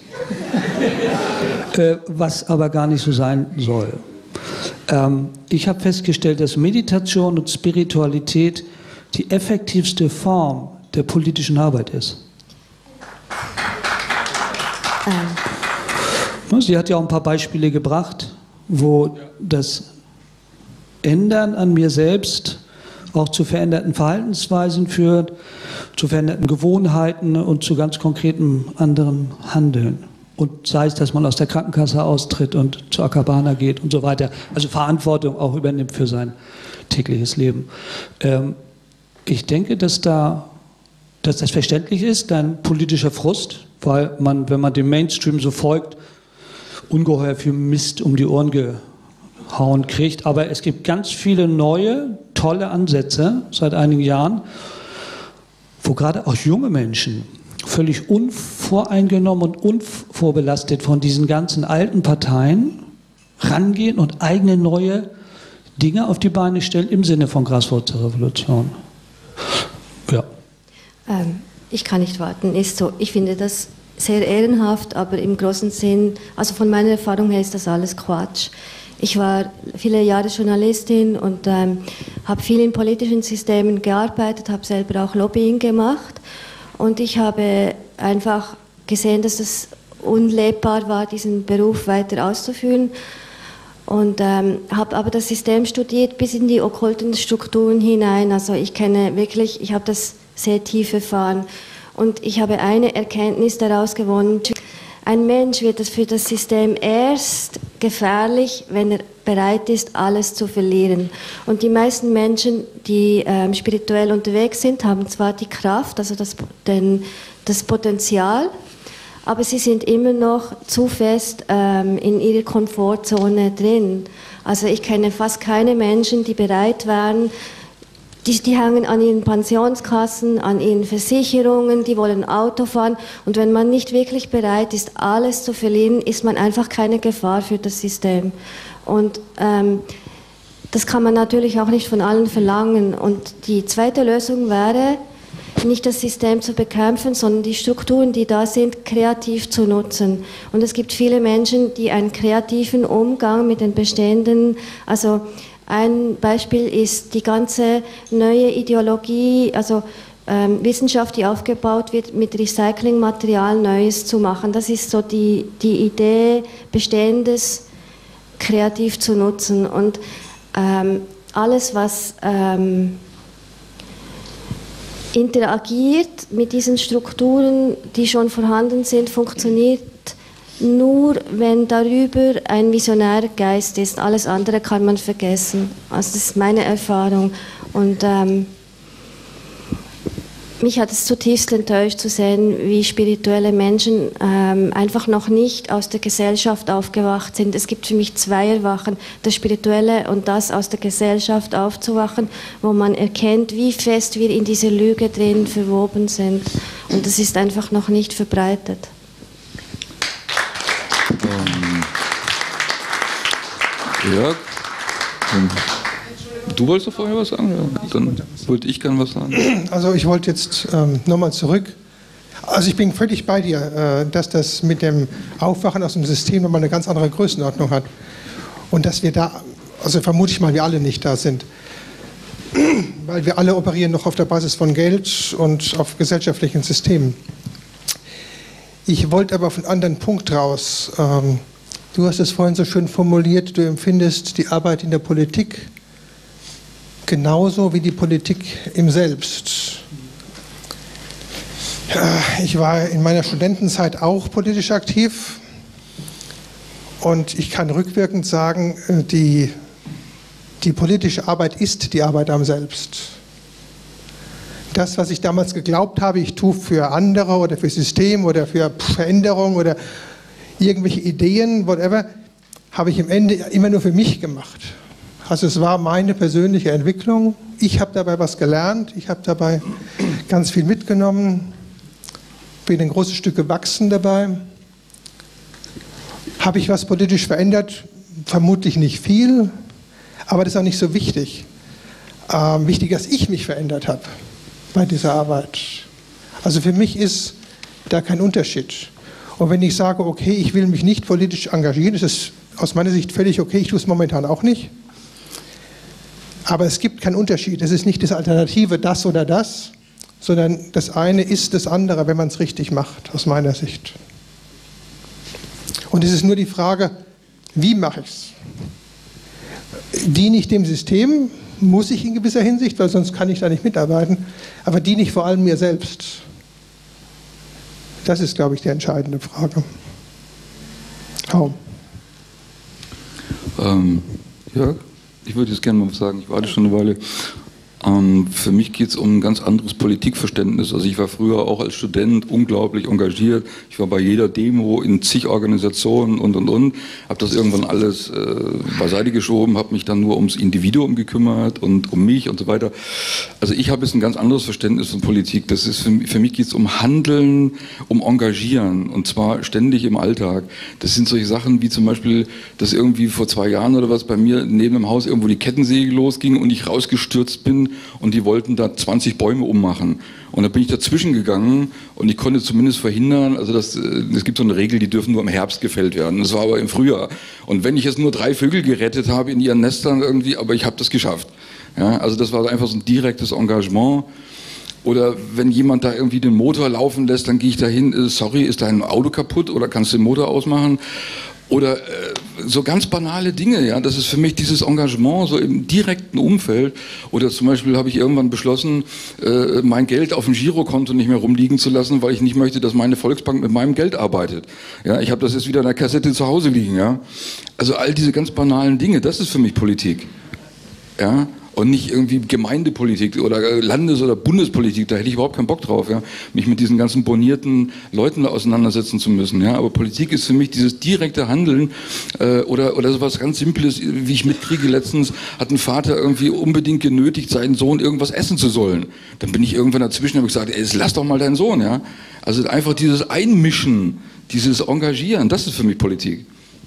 was aber gar nicht so sein soll. Ich habe festgestellt, dass Meditation und Spiritualität die effektivste Form der politischen Arbeit ist. Sie hat ja auch ein paar Beispiele gebracht, wo das Ändern an mir selbst auch zu veränderten Verhaltensweisen führt, zu veränderten Gewohnheiten und zu ganz konkretem anderen Handeln. Und sei es, dass man aus der Krankenkasse austritt und zur Akabana geht und so weiter. Also Verantwortung auch übernimmt für sein tägliches Leben. Ich denke, dass das verständlich ist, dein politischer Frust, weil man, wenn man dem Mainstream so folgt, ungeheuer viel Mist um die Ohren gehauen kriegt. Aber es gibt ganz viele neue, tolle Ansätze seit einigen Jahren, wo gerade auch junge Menschen völlig unvoreingenommen und unvorbelastet von diesen ganzen alten Parteien rangehen und eigene neue Dinge auf die Beine stellen im Sinne von Graswurzelrevolution. Ja. Ich kann nicht warten. Ist so. Ich finde das sehr ehrenhaft, aber im großen Sinn, also von meiner Erfahrung her ist das alles Quatsch. Ich war viele Jahre Journalistin und habe viel in politischen Systemen gearbeitet, habe selber auch Lobbying gemacht und ich habe einfach gesehen, dass es unlebbar war, diesen Beruf weiter auszuführen und habe aber das System studiert bis in die okkulten Strukturen hinein. Also ich habe das sehr tief erfahren. Und ich habe eine Erkenntnis daraus gewonnen. Ein Mensch wird für das System erst gefährlich, wenn er bereit ist, alles zu verlieren. Und die meisten Menschen, die spirituell unterwegs sind, haben zwar die Kraft, also das Potenzial, aber sie sind immer noch zu fest in ihrer Komfortzone drin. Also ich kenne fast keine Menschen, die bereit wären, die hängen an ihren Pensionskassen, an ihren Versicherungen, die wollen Auto fahren. Und wenn man nicht wirklich bereit ist, alles zu verlieren, ist man einfach keine Gefahr für das System. Und das kann man natürlich auch nicht von allen verlangen. Und die zweite Lösung wäre, nicht das System zu bekämpfen, sondern die Strukturen, die da sind, kreativ zu nutzen. Und es gibt viele Menschen, die einen kreativen Umgang mit den bestehenden, also ein Beispiel ist die ganze neue Ideologie, also Wissenschaft, die aufgebaut wird, mit Recyclingmaterial Neues zu machen. Das ist so die Idee, Bestehendes kreativ zu nutzen. Und alles, was interagiert mit diesen Strukturen, die schon vorhanden sind, funktioniert nur, wenn darüber ein visionärer Geist ist. Alles andere kann man vergessen. Also das ist meine Erfahrung. Und mich hat es zutiefst enttäuscht zu sehen, wie spirituelle Menschen einfach noch nicht aus der Gesellschaft aufgewacht sind. Es gibt für mich zwei Erwachen, das Spirituelle und das aus der Gesellschaft aufzuwachen, wo man erkennt, wie fest wir in dieser Lüge drin verwoben sind. Und das ist einfach noch nicht verbreitet. Ja. Du wolltest doch vorher was sagen? Ja. Dann wollte ich gerne was sagen. Also ich wollte jetzt nochmal zurück. Also ich bin völlig bei dir, dass das mit dem Aufwachen aus dem System nochmal eine ganz andere Größenordnung hat. Und dass wir da, also vermute ich mal, wir alle nicht da sind. Weil wir alle operieren noch auf der Basis von Geld und auf gesellschaftlichen Systemen. Ich wollte aber auf einen anderen Punkt raus. Du hast es vorhin so schön formuliert, du empfindest die Arbeit in der Politik genauso wie die Politik im Selbst. Ich war in meiner Studentenzeit auch politisch aktiv und ich kann rückwirkend sagen, die politische Arbeit ist die Arbeit am Selbst. Das, was ich damals geglaubt habe, ich tue für andere oder für System oder für Veränderung oder irgendwelche Ideen, whatever, habe ich am Ende immer nur für mich gemacht. Also es war meine persönliche Entwicklung. Ich habe dabei was gelernt, ich habe dabei ganz viel mitgenommen, bin ein großes Stück gewachsen dabei. Habe ich was politisch verändert? Vermutlich nicht viel, aber das ist auch nicht so wichtig. Wichtig, dass ich mich verändert habe bei dieser Arbeit. Also für mich ist da kein Unterschied. Und wenn ich sage, okay, ich will mich nicht politisch engagieren, ist es aus meiner Sicht völlig okay, ich tue es momentan auch nicht. Aber es gibt keinen Unterschied. Es ist nicht das Alternative, das oder das, sondern das eine ist das andere, wenn man es richtig macht, aus meiner Sicht. Und es ist nur die Frage, wie mache ich es? Diene ich dem System? Muss ich in gewisser Hinsicht, weil sonst kann ich da nicht mitarbeiten. Aber diene ich vor allem mir selbst? Das ist, glaube ich, die entscheidende Frage. Kaum. Ja, ich würde jetzt gerne mal was sagen. Ich warte schon eine Weile. Für mich geht es um ein ganz anderes Politikverständnis. Also ich war früher auch als Student unglaublich engagiert. Ich war bei jeder Demo in zig Organisationen und. Habe das irgendwann alles beiseite geschoben, habe mich dann nur ums Individuum gekümmert und um mich und so weiter. Also ich habe jetzt ein ganz anderes Verständnis von Politik. Das ist für mich geht es um Handeln, um Engagieren und zwar ständig im Alltag. Das sind solche Sachen wie zum Beispiel, dass irgendwie vor 2 Jahren oder was bei mir neben dem Haus irgendwo die Kettensäge losging und ich rausgestürzt bin. Und die wollten da 20 Bäume ummachen. Und da bin ich dazwischen gegangen und ich konnte zumindest verhindern, also es gibt so eine Regel, die dürfen nur im Herbst gefällt werden. Das war aber im Frühjahr. Und wenn ich jetzt nur 3 Vögel gerettet habe in ihren Nestern irgendwie, aber ich habe das geschafft. Ja, also das war einfach so ein direktes Engagement. Oder wenn jemand da irgendwie den Motor laufen lässt, dann gehe ich da hin, sorry, ist dein Auto kaputt oder kannst du den Motor ausmachen? Oder so ganz banale Dinge, ja, das ist für mich dieses Engagement so im direkten Umfeld. Oder zum Beispiel habe ich irgendwann beschlossen, mein Geld auf dem Girokonto nicht mehr rumliegen zu lassen, weil ich nicht möchte, dass meine Volksbank mit meinem Geld arbeitet. Ja, ich habe das jetzt wieder in der Kassette zu Hause liegen, ja. Also all diese ganz banalen Dinge, das ist für mich Politik, ja. Und nicht irgendwie Gemeindepolitik oder Landes- oder Bundespolitik, da hätte ich überhaupt keinen Bock drauf, ja, mich mit diesen ganzen bornierten Leuten auseinandersetzen zu müssen. Ja. Aber Politik ist für mich dieses direkte Handeln oder sowas ganz Simples, wie ich mitkriege, letztens hat ein Vater irgendwie unbedingt genötigt, seinen Sohn irgendwas essen zu sollen. Dann bin ich irgendwann dazwischen und habe gesagt, ey, lass doch mal deinen Sohn. Ja. Also einfach dieses Einmischen, dieses Engagieren, das ist für mich Politik.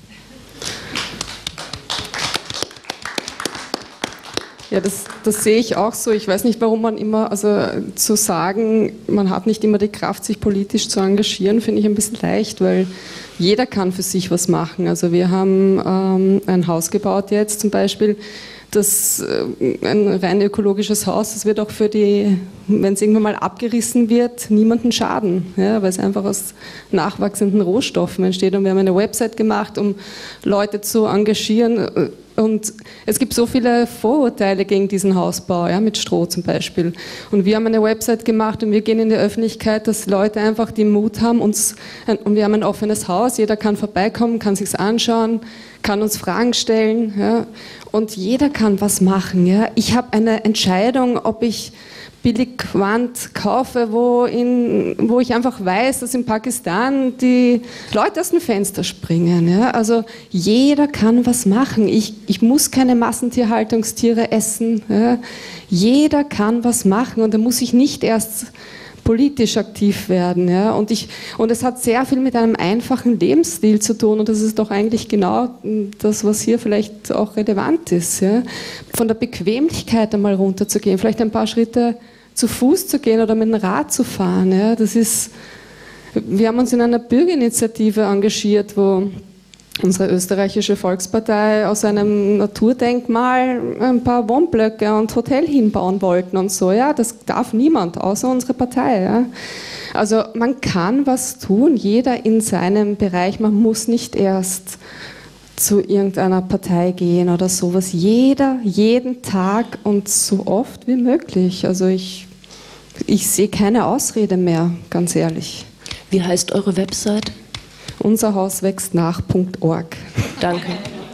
Ja, das sehe ich auch so. Ich weiß nicht, warum man immer, also zu sagen, man hat nicht immer die Kraft, sich politisch zu engagieren, finde ich ein bisschen leicht, weil jeder kann für sich was machen. Also wir haben ein Haus gebaut jetzt zum Beispiel, ein rein ökologisches Haus, das wird auch für die, wenn es irgendwann mal abgerissen wird, niemanden schaden, ja, weil es einfach aus nachwachsenden Rohstoffen entsteht. Und wir haben eine Website gemacht, um Leute zu engagieren. Und es gibt so viele Vorurteile gegen diesen Hausbau, ja, mit Stroh zum Beispiel. Und wir haben eine Website gemacht und wir gehen in die Öffentlichkeit, dass Leute einfach den Mut haben, und wir haben ein offenes Haus, jeder kann vorbeikommen, kann sich's anschauen, kann uns Fragen stellen, ja, und jeder kann was machen. Ja. Ich habe eine Entscheidung, ob ich Billigwand kaufe, wo ich einfach weiß, dass in Pakistan die Leute aus dem Fenster springen. Ja? Also jeder kann was machen. Ich muss keine Massentierhaltungstiere essen. Ja? Jeder kann was machen und da muss ich nicht erst politisch aktiv werden. Ja? Und es hat sehr viel mit einem einfachen Lebensstil zu tun und das ist doch eigentlich genau das, was hier vielleicht auch relevant ist. Ja? Von der Bequemlichkeit einmal runterzugehen, vielleicht ein paar Schritte zu Fuß zu gehen oder mit dem Rad zu fahren. Ja? Wir haben uns in einer Bürgerinitiative engagiert, wo unsere österreichische Volkspartei aus einem Naturdenkmal ein paar Wohnblöcke und Hotel hinbauen wollten und so. Ja, das darf niemand, außer unsere Partei. Ja. Also man kann was tun, jeder in seinem Bereich. Man muss nicht erst zu irgendeiner Partei gehen oder sowas. Jeder, jeden Tag und so oft wie möglich. Also ich sehe keine Ausrede mehr, ganz ehrlich. Wie heißt eure Website? Unserhauswächstnach.org. Danke.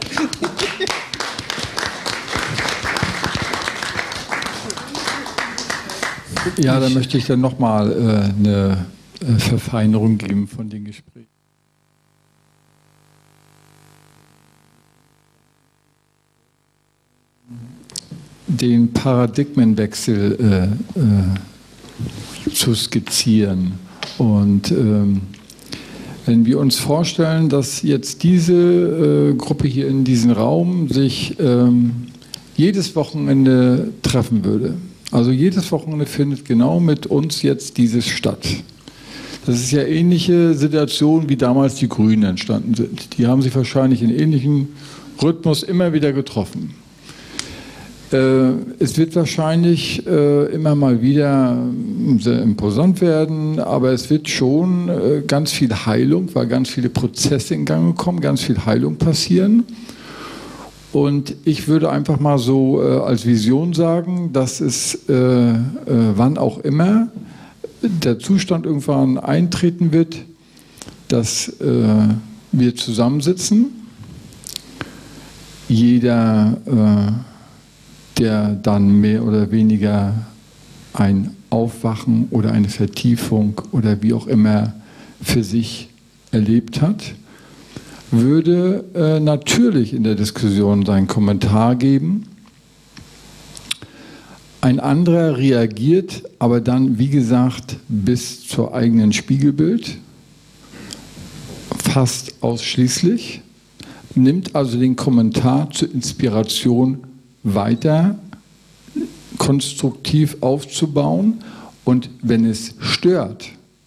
Ja, da möchte ich dann nochmal eine Verfeinerung geben von den Gesprächen. Den Paradigmenwechsel zu skizzieren. Und wenn wir uns vorstellen, dass jetzt diese Gruppe hier in diesem Raum sich jedes Wochenende treffen würde, also jedes Wochenende findet genau mit uns jetzt dieses statt. Das ist ja ähnliche Situation, wie damals die Grünen entstanden sind. Die haben sich wahrscheinlich in ähnlichem Rhythmus immer wieder getroffen. Es wird wahrscheinlich immer mal wieder sehr imposant werden, aber es wird schon ganz viel Heilung, weil ganz viele Prozesse in Gang kommen, ganz viel Heilung passieren. Und ich würde einfach mal so als Vision sagen, dass es wann auch immer der Zustand irgendwann eintreten wird, dass wir zusammensitzen, jeder der dann mehr oder weniger ein Aufwachen oder eine Vertiefung oder wie auch immer für sich erlebt hat, würde natürlich in der Diskussion seinen Kommentar geben. Ein anderer reagiert aber dann, wie gesagt, bis zur eigenen Spiegelbild, fast ausschließlich, nimmt also den Kommentar zur Inspiration weiter konstruktiv aufzubauen und wenn es stört,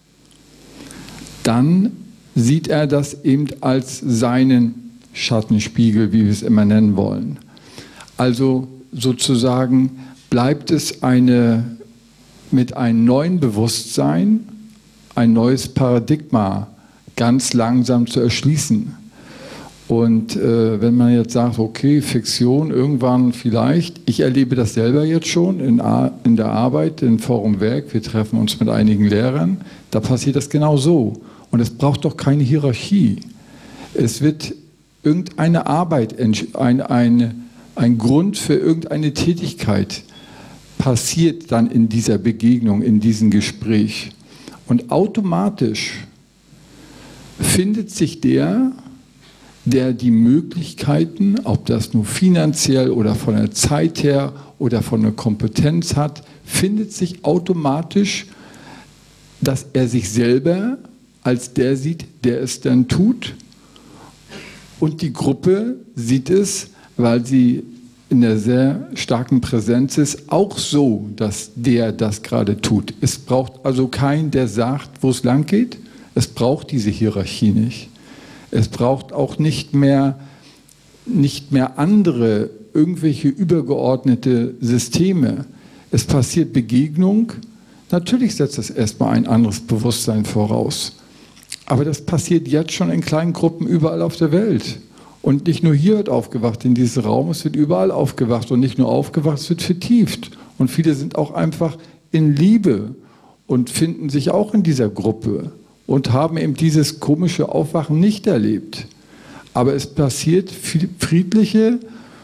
dann sieht er das eben als seinen Schattenspiegel, wie wir es immer nennen wollen. Also sozusagen bleibt es mit einem neuen Bewusstsein, ein neues Paradigma ganz langsam zu erschließen. Und wenn man jetzt sagt, okay, Fiktion irgendwann vielleicht, ich erlebe das selber jetzt schon in der Arbeit, in Forum Werk, wir treffen uns mit einigen Lehrern, da passiert das genau so. Und es braucht doch keine Hierarchie. Es wird irgendeine Arbeit, ein Grund für irgendeine Tätigkeit passiert dann in dieser Begegnung, in diesem Gespräch. Und automatisch findet sich der die Möglichkeiten, ob das nur finanziell oder von der Zeit her oder von der Kompetenz hat, findet sich automatisch, dass er sich selber als der sieht, der es dann tut. Und die Gruppe sieht es, weil sie in der sehr starken Präsenz ist, auch so, dass der das gerade tut. Es braucht also keinen, der sagt, wo es lang geht. Es braucht diese Hierarchie nicht. Es braucht auch nicht mehr andere, irgendwelche übergeordnete Systeme. Es passiert Begegnung. Natürlich setzt das erstmal ein anderes Bewusstsein voraus. Aber das passiert jetzt schon in kleinen Gruppen überall auf der Welt. Und nicht nur hier wird aufgewacht in diesem Raum, es wird überall aufgewacht. Und nicht nur aufgewacht, es wird vertieft. Und viele sind auch einfach in Liebe und finden sich auch in dieser Gruppe. Und haben eben dieses komische Aufwachen nicht erlebt. Aber es passiert friedliche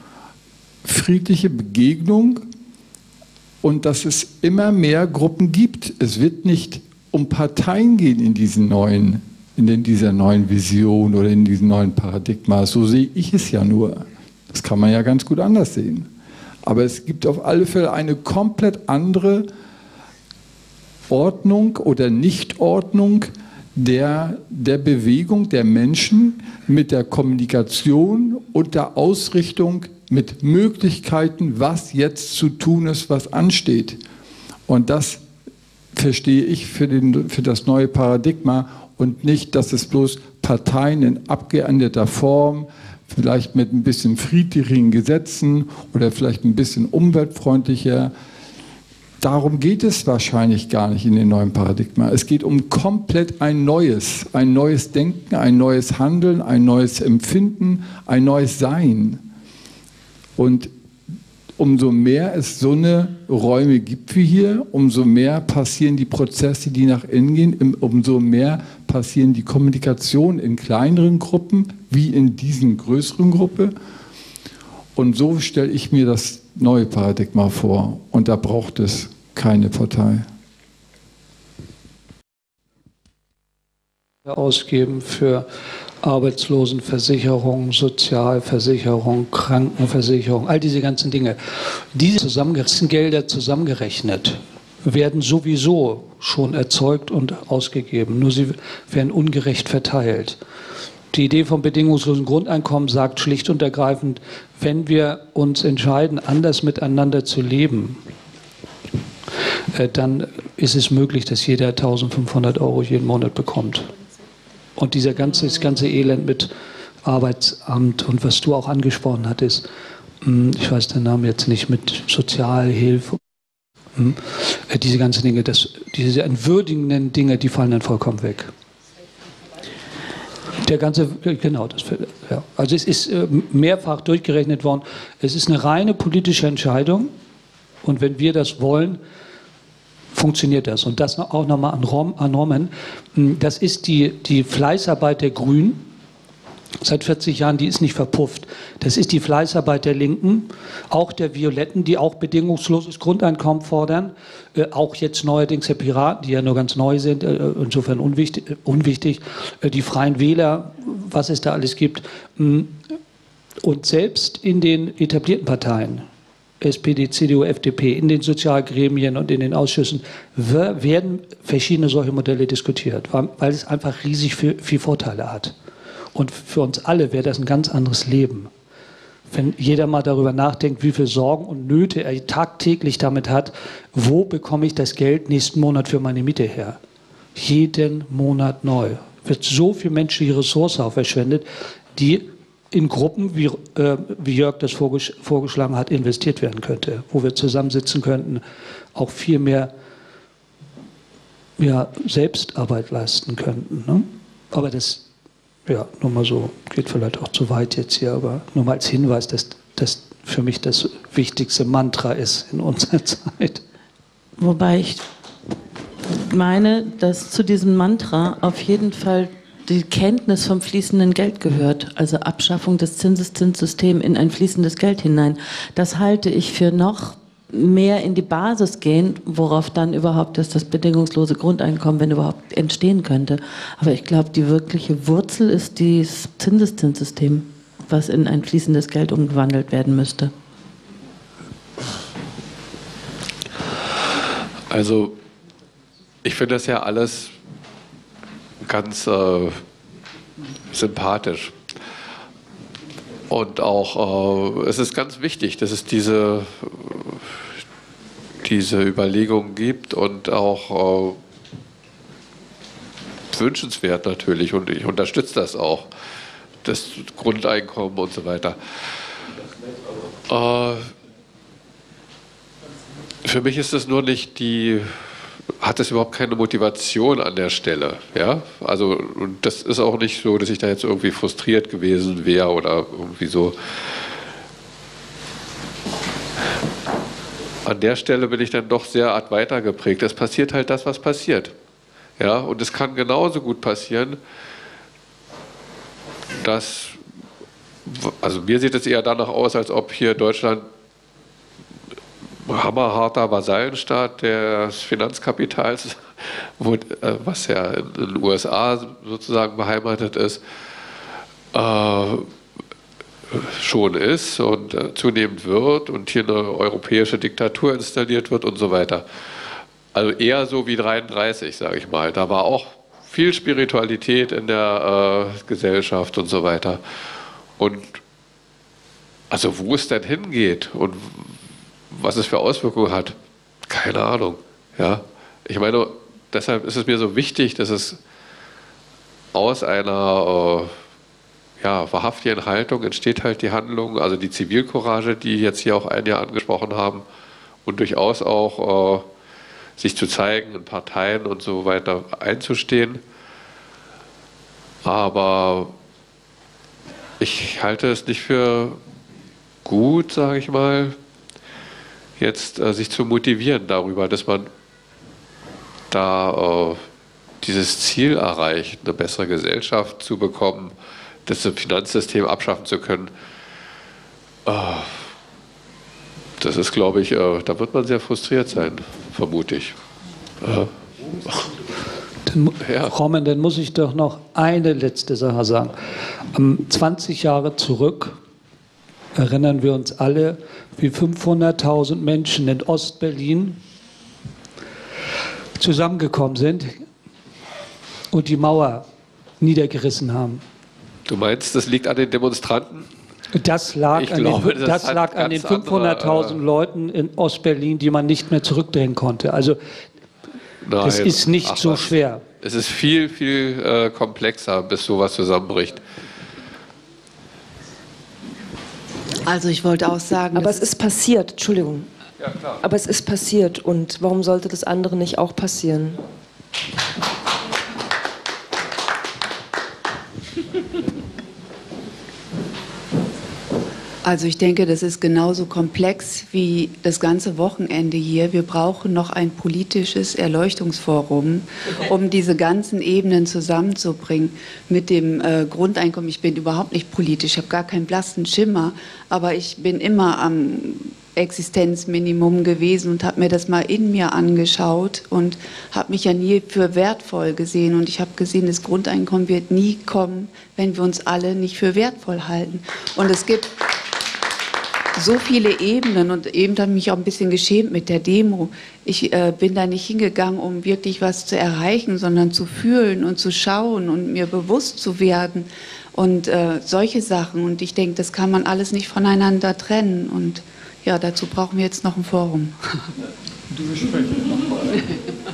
Begegnung und dass es immer mehr Gruppen gibt. Es wird nicht um Parteien gehen in dieser neuen Vision oder in diesem neuen Paradigma. So sehe ich es ja nur. Das kann man ja ganz gut anders sehen. Aber es gibt auf alle Fälle eine komplett andere Ordnung oder Nichtordnung der Bewegung der Menschen mit der Kommunikation und der Ausrichtung, mit Möglichkeiten, was jetzt zu tun ist, was ansteht. Und das verstehe ich für das neue Paradigma und nicht, dass es bloß Parteien in abgeänderter Form, vielleicht mit ein bisschen friedlicheren Gesetzen oder vielleicht ein bisschen umweltfreundlicher. Darum geht es wahrscheinlich gar nicht in den neuen Paradigma. Es geht um komplett ein neues Denken, ein neues Handeln, ein neues Empfinden, ein neues Sein. Und umso mehr es so eine Räume gibt wie hier, umso mehr passieren die Prozesse, die nach innen gehen, umso mehr passieren die Kommunikation in kleineren Gruppen, wie in diesen größeren Gruppen. Und so stelle ich mir das neue Paradigma vor. Und da braucht es keine Partei. Ausgeben für Arbeitslosenversicherung, Sozialversicherung, Krankenversicherung, all diese ganzen Dinge. Diese Gelder zusammengerechnet werden sowieso schon erzeugt und ausgegeben, nur sie werden ungerecht verteilt. Die Idee vom bedingungslosen Grundeinkommen sagt schlicht und ergreifend, wenn wir uns entscheiden, anders miteinander zu leben, dann ist es möglich, dass jeder 1.500 € jeden Monat bekommt. Und das ganze Elend mit Arbeitsamt und was du auch angesprochen hattest, ich weiß den Namen jetzt nicht, mit Sozialhilfe, diese ganzen Dinge, diese entwürdigenden Dinge, die fallen dann vollkommen weg. Der ganze, genau, ja. Also es ist mehrfach durchgerechnet worden, es ist eine reine politische Entscheidung und wenn wir das wollen, funktioniert das. Und das auch nochmal an Rommen. Das ist die Fleißarbeit der Grünen. Seit 40 Jahren, die ist nicht verpufft. Das ist die Fleißarbeit der Linken, auch der Violetten, die auch bedingungsloses Grundeinkommen fordern. Auch jetzt neuerdings der Piraten, die ja nur ganz neu sind, insofern unwichtig. Die Freien Wähler, was es da alles gibt. Und selbst in den etablierten Parteien, SPD, CDU, FDP, in den Sozialgremien und in den Ausschüssen werden verschiedene solche Modelle diskutiert, weil es einfach riesig viel Vorteile hat. Und für uns alle wäre das ein ganz anderes Leben. Wenn jeder mal darüber nachdenkt, wie viel Sorgen und Nöte er tagtäglich damit hat, wo bekomme ich das Geld nächsten Monat für meine Miete her? Jeden Monat neu. Wird so viel menschliche Ressource auch verschwendet, die in Gruppen, wie Jörg das vorgeschlagen hat, investiert werden könnte, wo wir zusammensitzen könnten, auch viel mehr Selbstarbeit leisten könnten. Ne? Aber das, nur mal so, geht vielleicht auch zu weit jetzt hier, aber nur mal als Hinweis, dass das für mich das wichtigste Mantra ist in unserer Zeit. Wobei ich meine, dass zu diesem Mantra auf jeden Fall die Kenntnis vom fließenden Geld gehört, also Abschaffung des Zinseszinssystems in ein fließendes Geld hinein. Das halte ich für noch mehr in die Basis gehen, worauf dann überhaupt das bedingungslose Grundeinkommen, wenn überhaupt, entstehen könnte. Aber ich glaube, die wirkliche Wurzel ist das Zinseszinssystem, was in ein fließendes Geld umgewandelt werden müsste. Also ich finde das ja alles ganz sympathisch. Und auch, es ist ganz wichtig, dass es diese Überlegungen gibt und auch wünschenswert natürlich. Und ich unterstütze das auch, das Grundeinkommen und so weiter. Für mich ist es nur nicht hat es überhaupt keine Motivation an der Stelle. Ja? Also, und das ist auch nicht so, dass ich da jetzt irgendwie frustriert gewesen wäre oder irgendwie so. An der Stelle bin ich dann doch sehr arg weitergeprägt. Es passiert halt das, was passiert. Ja? Und es kann genauso gut passieren, dass, also mir sieht es eher danach aus, als ob hier Deutschland hammerharter Vasallenstaat des Finanzkapitals, was ja in den USA sozusagen beheimatet ist, schon ist und zunehmend wird und hier eine europäische Diktatur installiert wird und so weiter. Also eher so wie 33, sage ich mal. Da war auch viel Spiritualität in der Gesellschaft und so weiter. Und also wo es denn hingeht und was es für Auswirkungen hat, keine Ahnung. Ja? Ich meine, deshalb ist es mir so wichtig, dass es aus einer wahrhaftigen Haltung entsteht halt die Handlung, also die Zivilcourage, die jetzt hier auch ein Jahr angesprochen haben, und durchaus auch sich zu zeigen, in Parteien und so weiter einzustehen. Aber ich halte es nicht für gut, sage ich mal, jetzt sich zu motivieren darüber, dass man da dieses Ziel erreicht, eine bessere Gesellschaft zu bekommen, das Finanzsystem abschaffen zu können. Das ist, glaube ich, da wird man sehr frustriert sein, vermute ich. Roman, dann muss ich doch noch eine letzte Sache sagen. 20 Jahre zurück erinnern wir uns alle, wie 500.000 Menschen in Ostberlin zusammengekommen sind und die Mauer niedergerissen haben. Du meinst, das liegt an den Demonstranten? Das lag an den 500.000 Leuten in Ostberlin, die man nicht mehr zurückdrehen konnte. Also das ist nicht so schwer. Es ist viel, viel komplexer, bis sowas zusammenbricht. Also ich wollte auch sagen... Aber es ist passiert, Entschuldigung. Ja, klar. Aber es ist passiert und warum sollte das andere nicht auch passieren? Also ich denke, das ist genauso komplex wie das ganze Wochenende hier. Wir brauchen noch ein politisches Erleuchtungsforum, um diese ganzen Ebenen zusammenzubringen. Mit dem Grundeinkommen, ich bin überhaupt nicht politisch, ich habe gar keinen blassen Schimmer, aber ich bin immer am Existenzminimum gewesen und habe mir das mal in mir angeschaut und habe mich ja nie für wertvoll gesehen. Und ich habe gesehen, das Grundeinkommen wird nie kommen, wenn wir uns alle nicht für wertvoll halten. Und es gibt so viele Ebenen und eben habe ich mich auch ein bisschen geschämt mit der Demo. Ich bin da nicht hingegangen, um wirklich was zu erreichen, sondern zu fühlen und zu schauen und mir bewusst zu werden und solche Sachen. Und ich denke, das kann man alles nicht voneinander trennen. Und ja, dazu brauchen wir jetzt noch ein Forum. Du besprichst nochmal.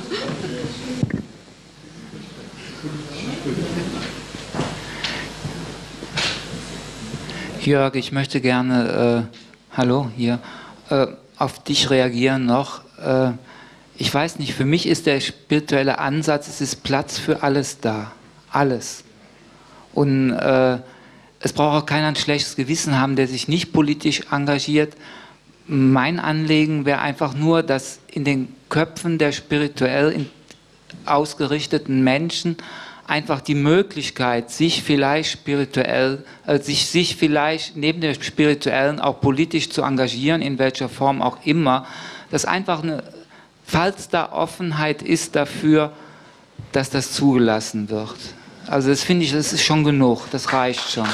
Jörg, ich möchte gerne, hallo, hier, auf dich reagieren noch. Ich weiß nicht, für mich ist der spirituelle Ansatz, es ist Platz für alles da, alles. Und es braucht auch keiner ein schlechtes Gewissen haben, der sich nicht politisch engagiert. Mein Anliegen wäre einfach nur, dass in den Köpfen der spirituell ausgerichteten Menschen einfach die Möglichkeit, sich vielleicht spirituell, sich vielleicht neben dem Spirituellen auch politisch zu engagieren, in welcher Form auch immer, dass einfach falls da Offenheit ist dafür, dass das zugelassen wird. Also das finde ich, das ist schon genug, das reicht schon.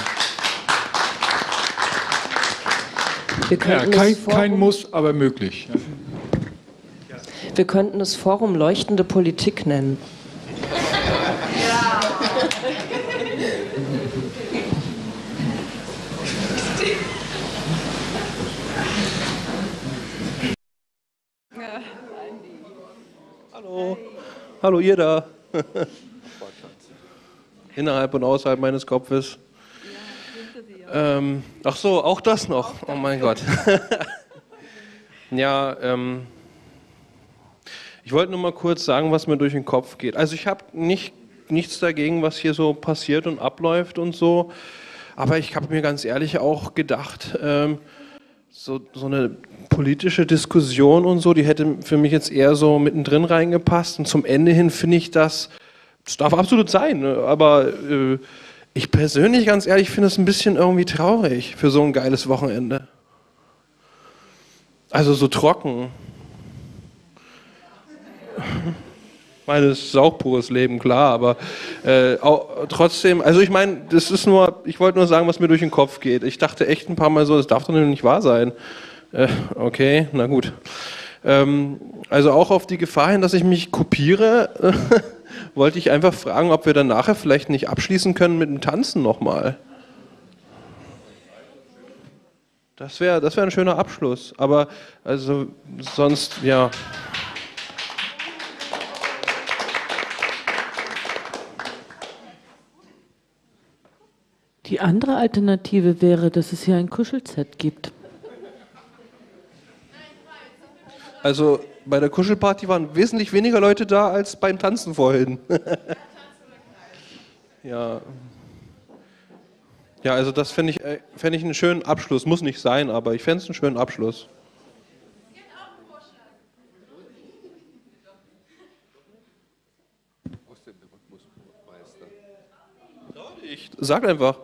Kein Muss, aber möglich. Wir könnten das Forum Leuchtende Politik nennen. Hallo. Hallo ihr da. Innerhalb und außerhalb meines Kopfes. Ach so, auch das noch. Oh mein Gott. Ja, ich wollte nur mal kurz sagen, was mir durch den Kopf geht. Also ich habe nichts dagegen, was hier so passiert und abläuft und so. Aber ich habe mir ganz ehrlich auch gedacht, so eine politische Diskussion und so, die hätte für mich jetzt eher so mittendrin reingepasst. Und zum Ende hin finde ich das darf absolut sein, ne? Aber ich persönlich, ganz ehrlich, finde es ein bisschen irgendwie traurig für so ein geiles Wochenende. Also so trocken. Ich meine, das ist auch pures Leben, klar, aber auch, trotzdem, also ich meine, das ist nur, ich wollte nur sagen, was mir durch den Kopf geht. Ich dachte echt ein paar Mal so, das darf doch nicht wahr sein. Okay, na gut. Also auch auf die Gefahr hin, dass ich mich kopiere, wollte ich einfach fragen, ob wir dann nachher vielleicht nicht abschließen können mit dem Tanzen nochmal. Das wäre ein schöner Abschluss, aber also sonst, ja. Die andere Alternative wäre, dass es hier ein Kuschelset gibt. Also bei der Kuschelparty waren wesentlich weniger Leute da als beim Tanzen vorhin. Ja. Ja, also das fände ich einen schönen Abschluss. Muss nicht sein, aber ich fände es einen schönen Abschluss. Ich sag einfach.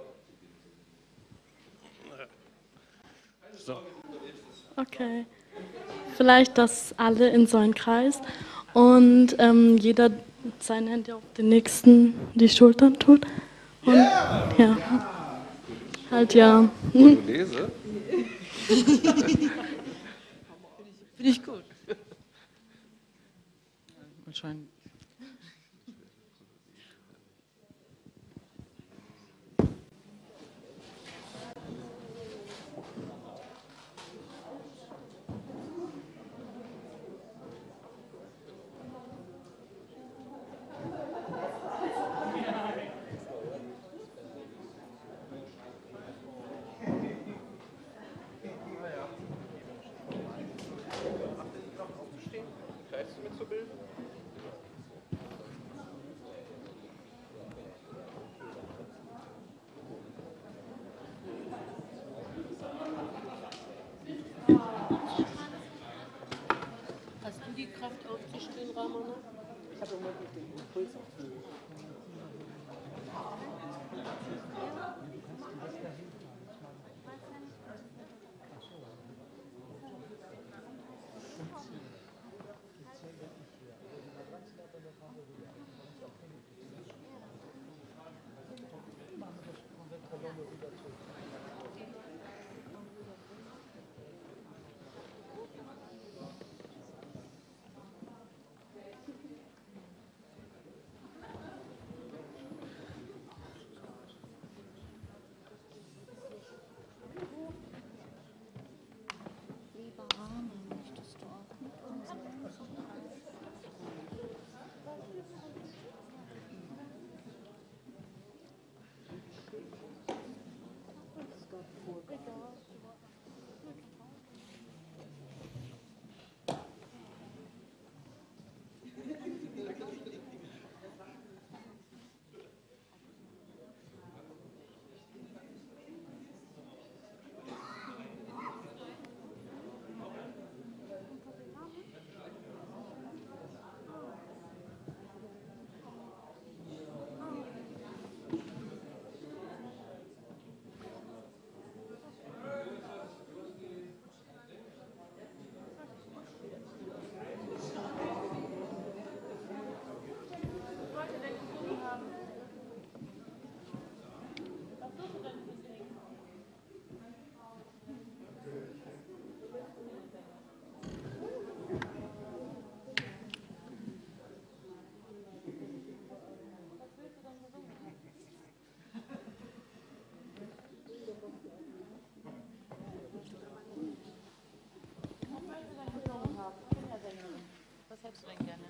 So. Okay. Vielleicht das alle in so einen Kreis und jeder seine Hände auf den nächsten die Schultern tut. Und ja. Halt ja. Lese? Finde ich gut. Wahrscheinlich. Hast du die Kraft aufzustehen, Ramona? Ich habe immer den Impuls aufzunehmen. Was hättest du denn gerne?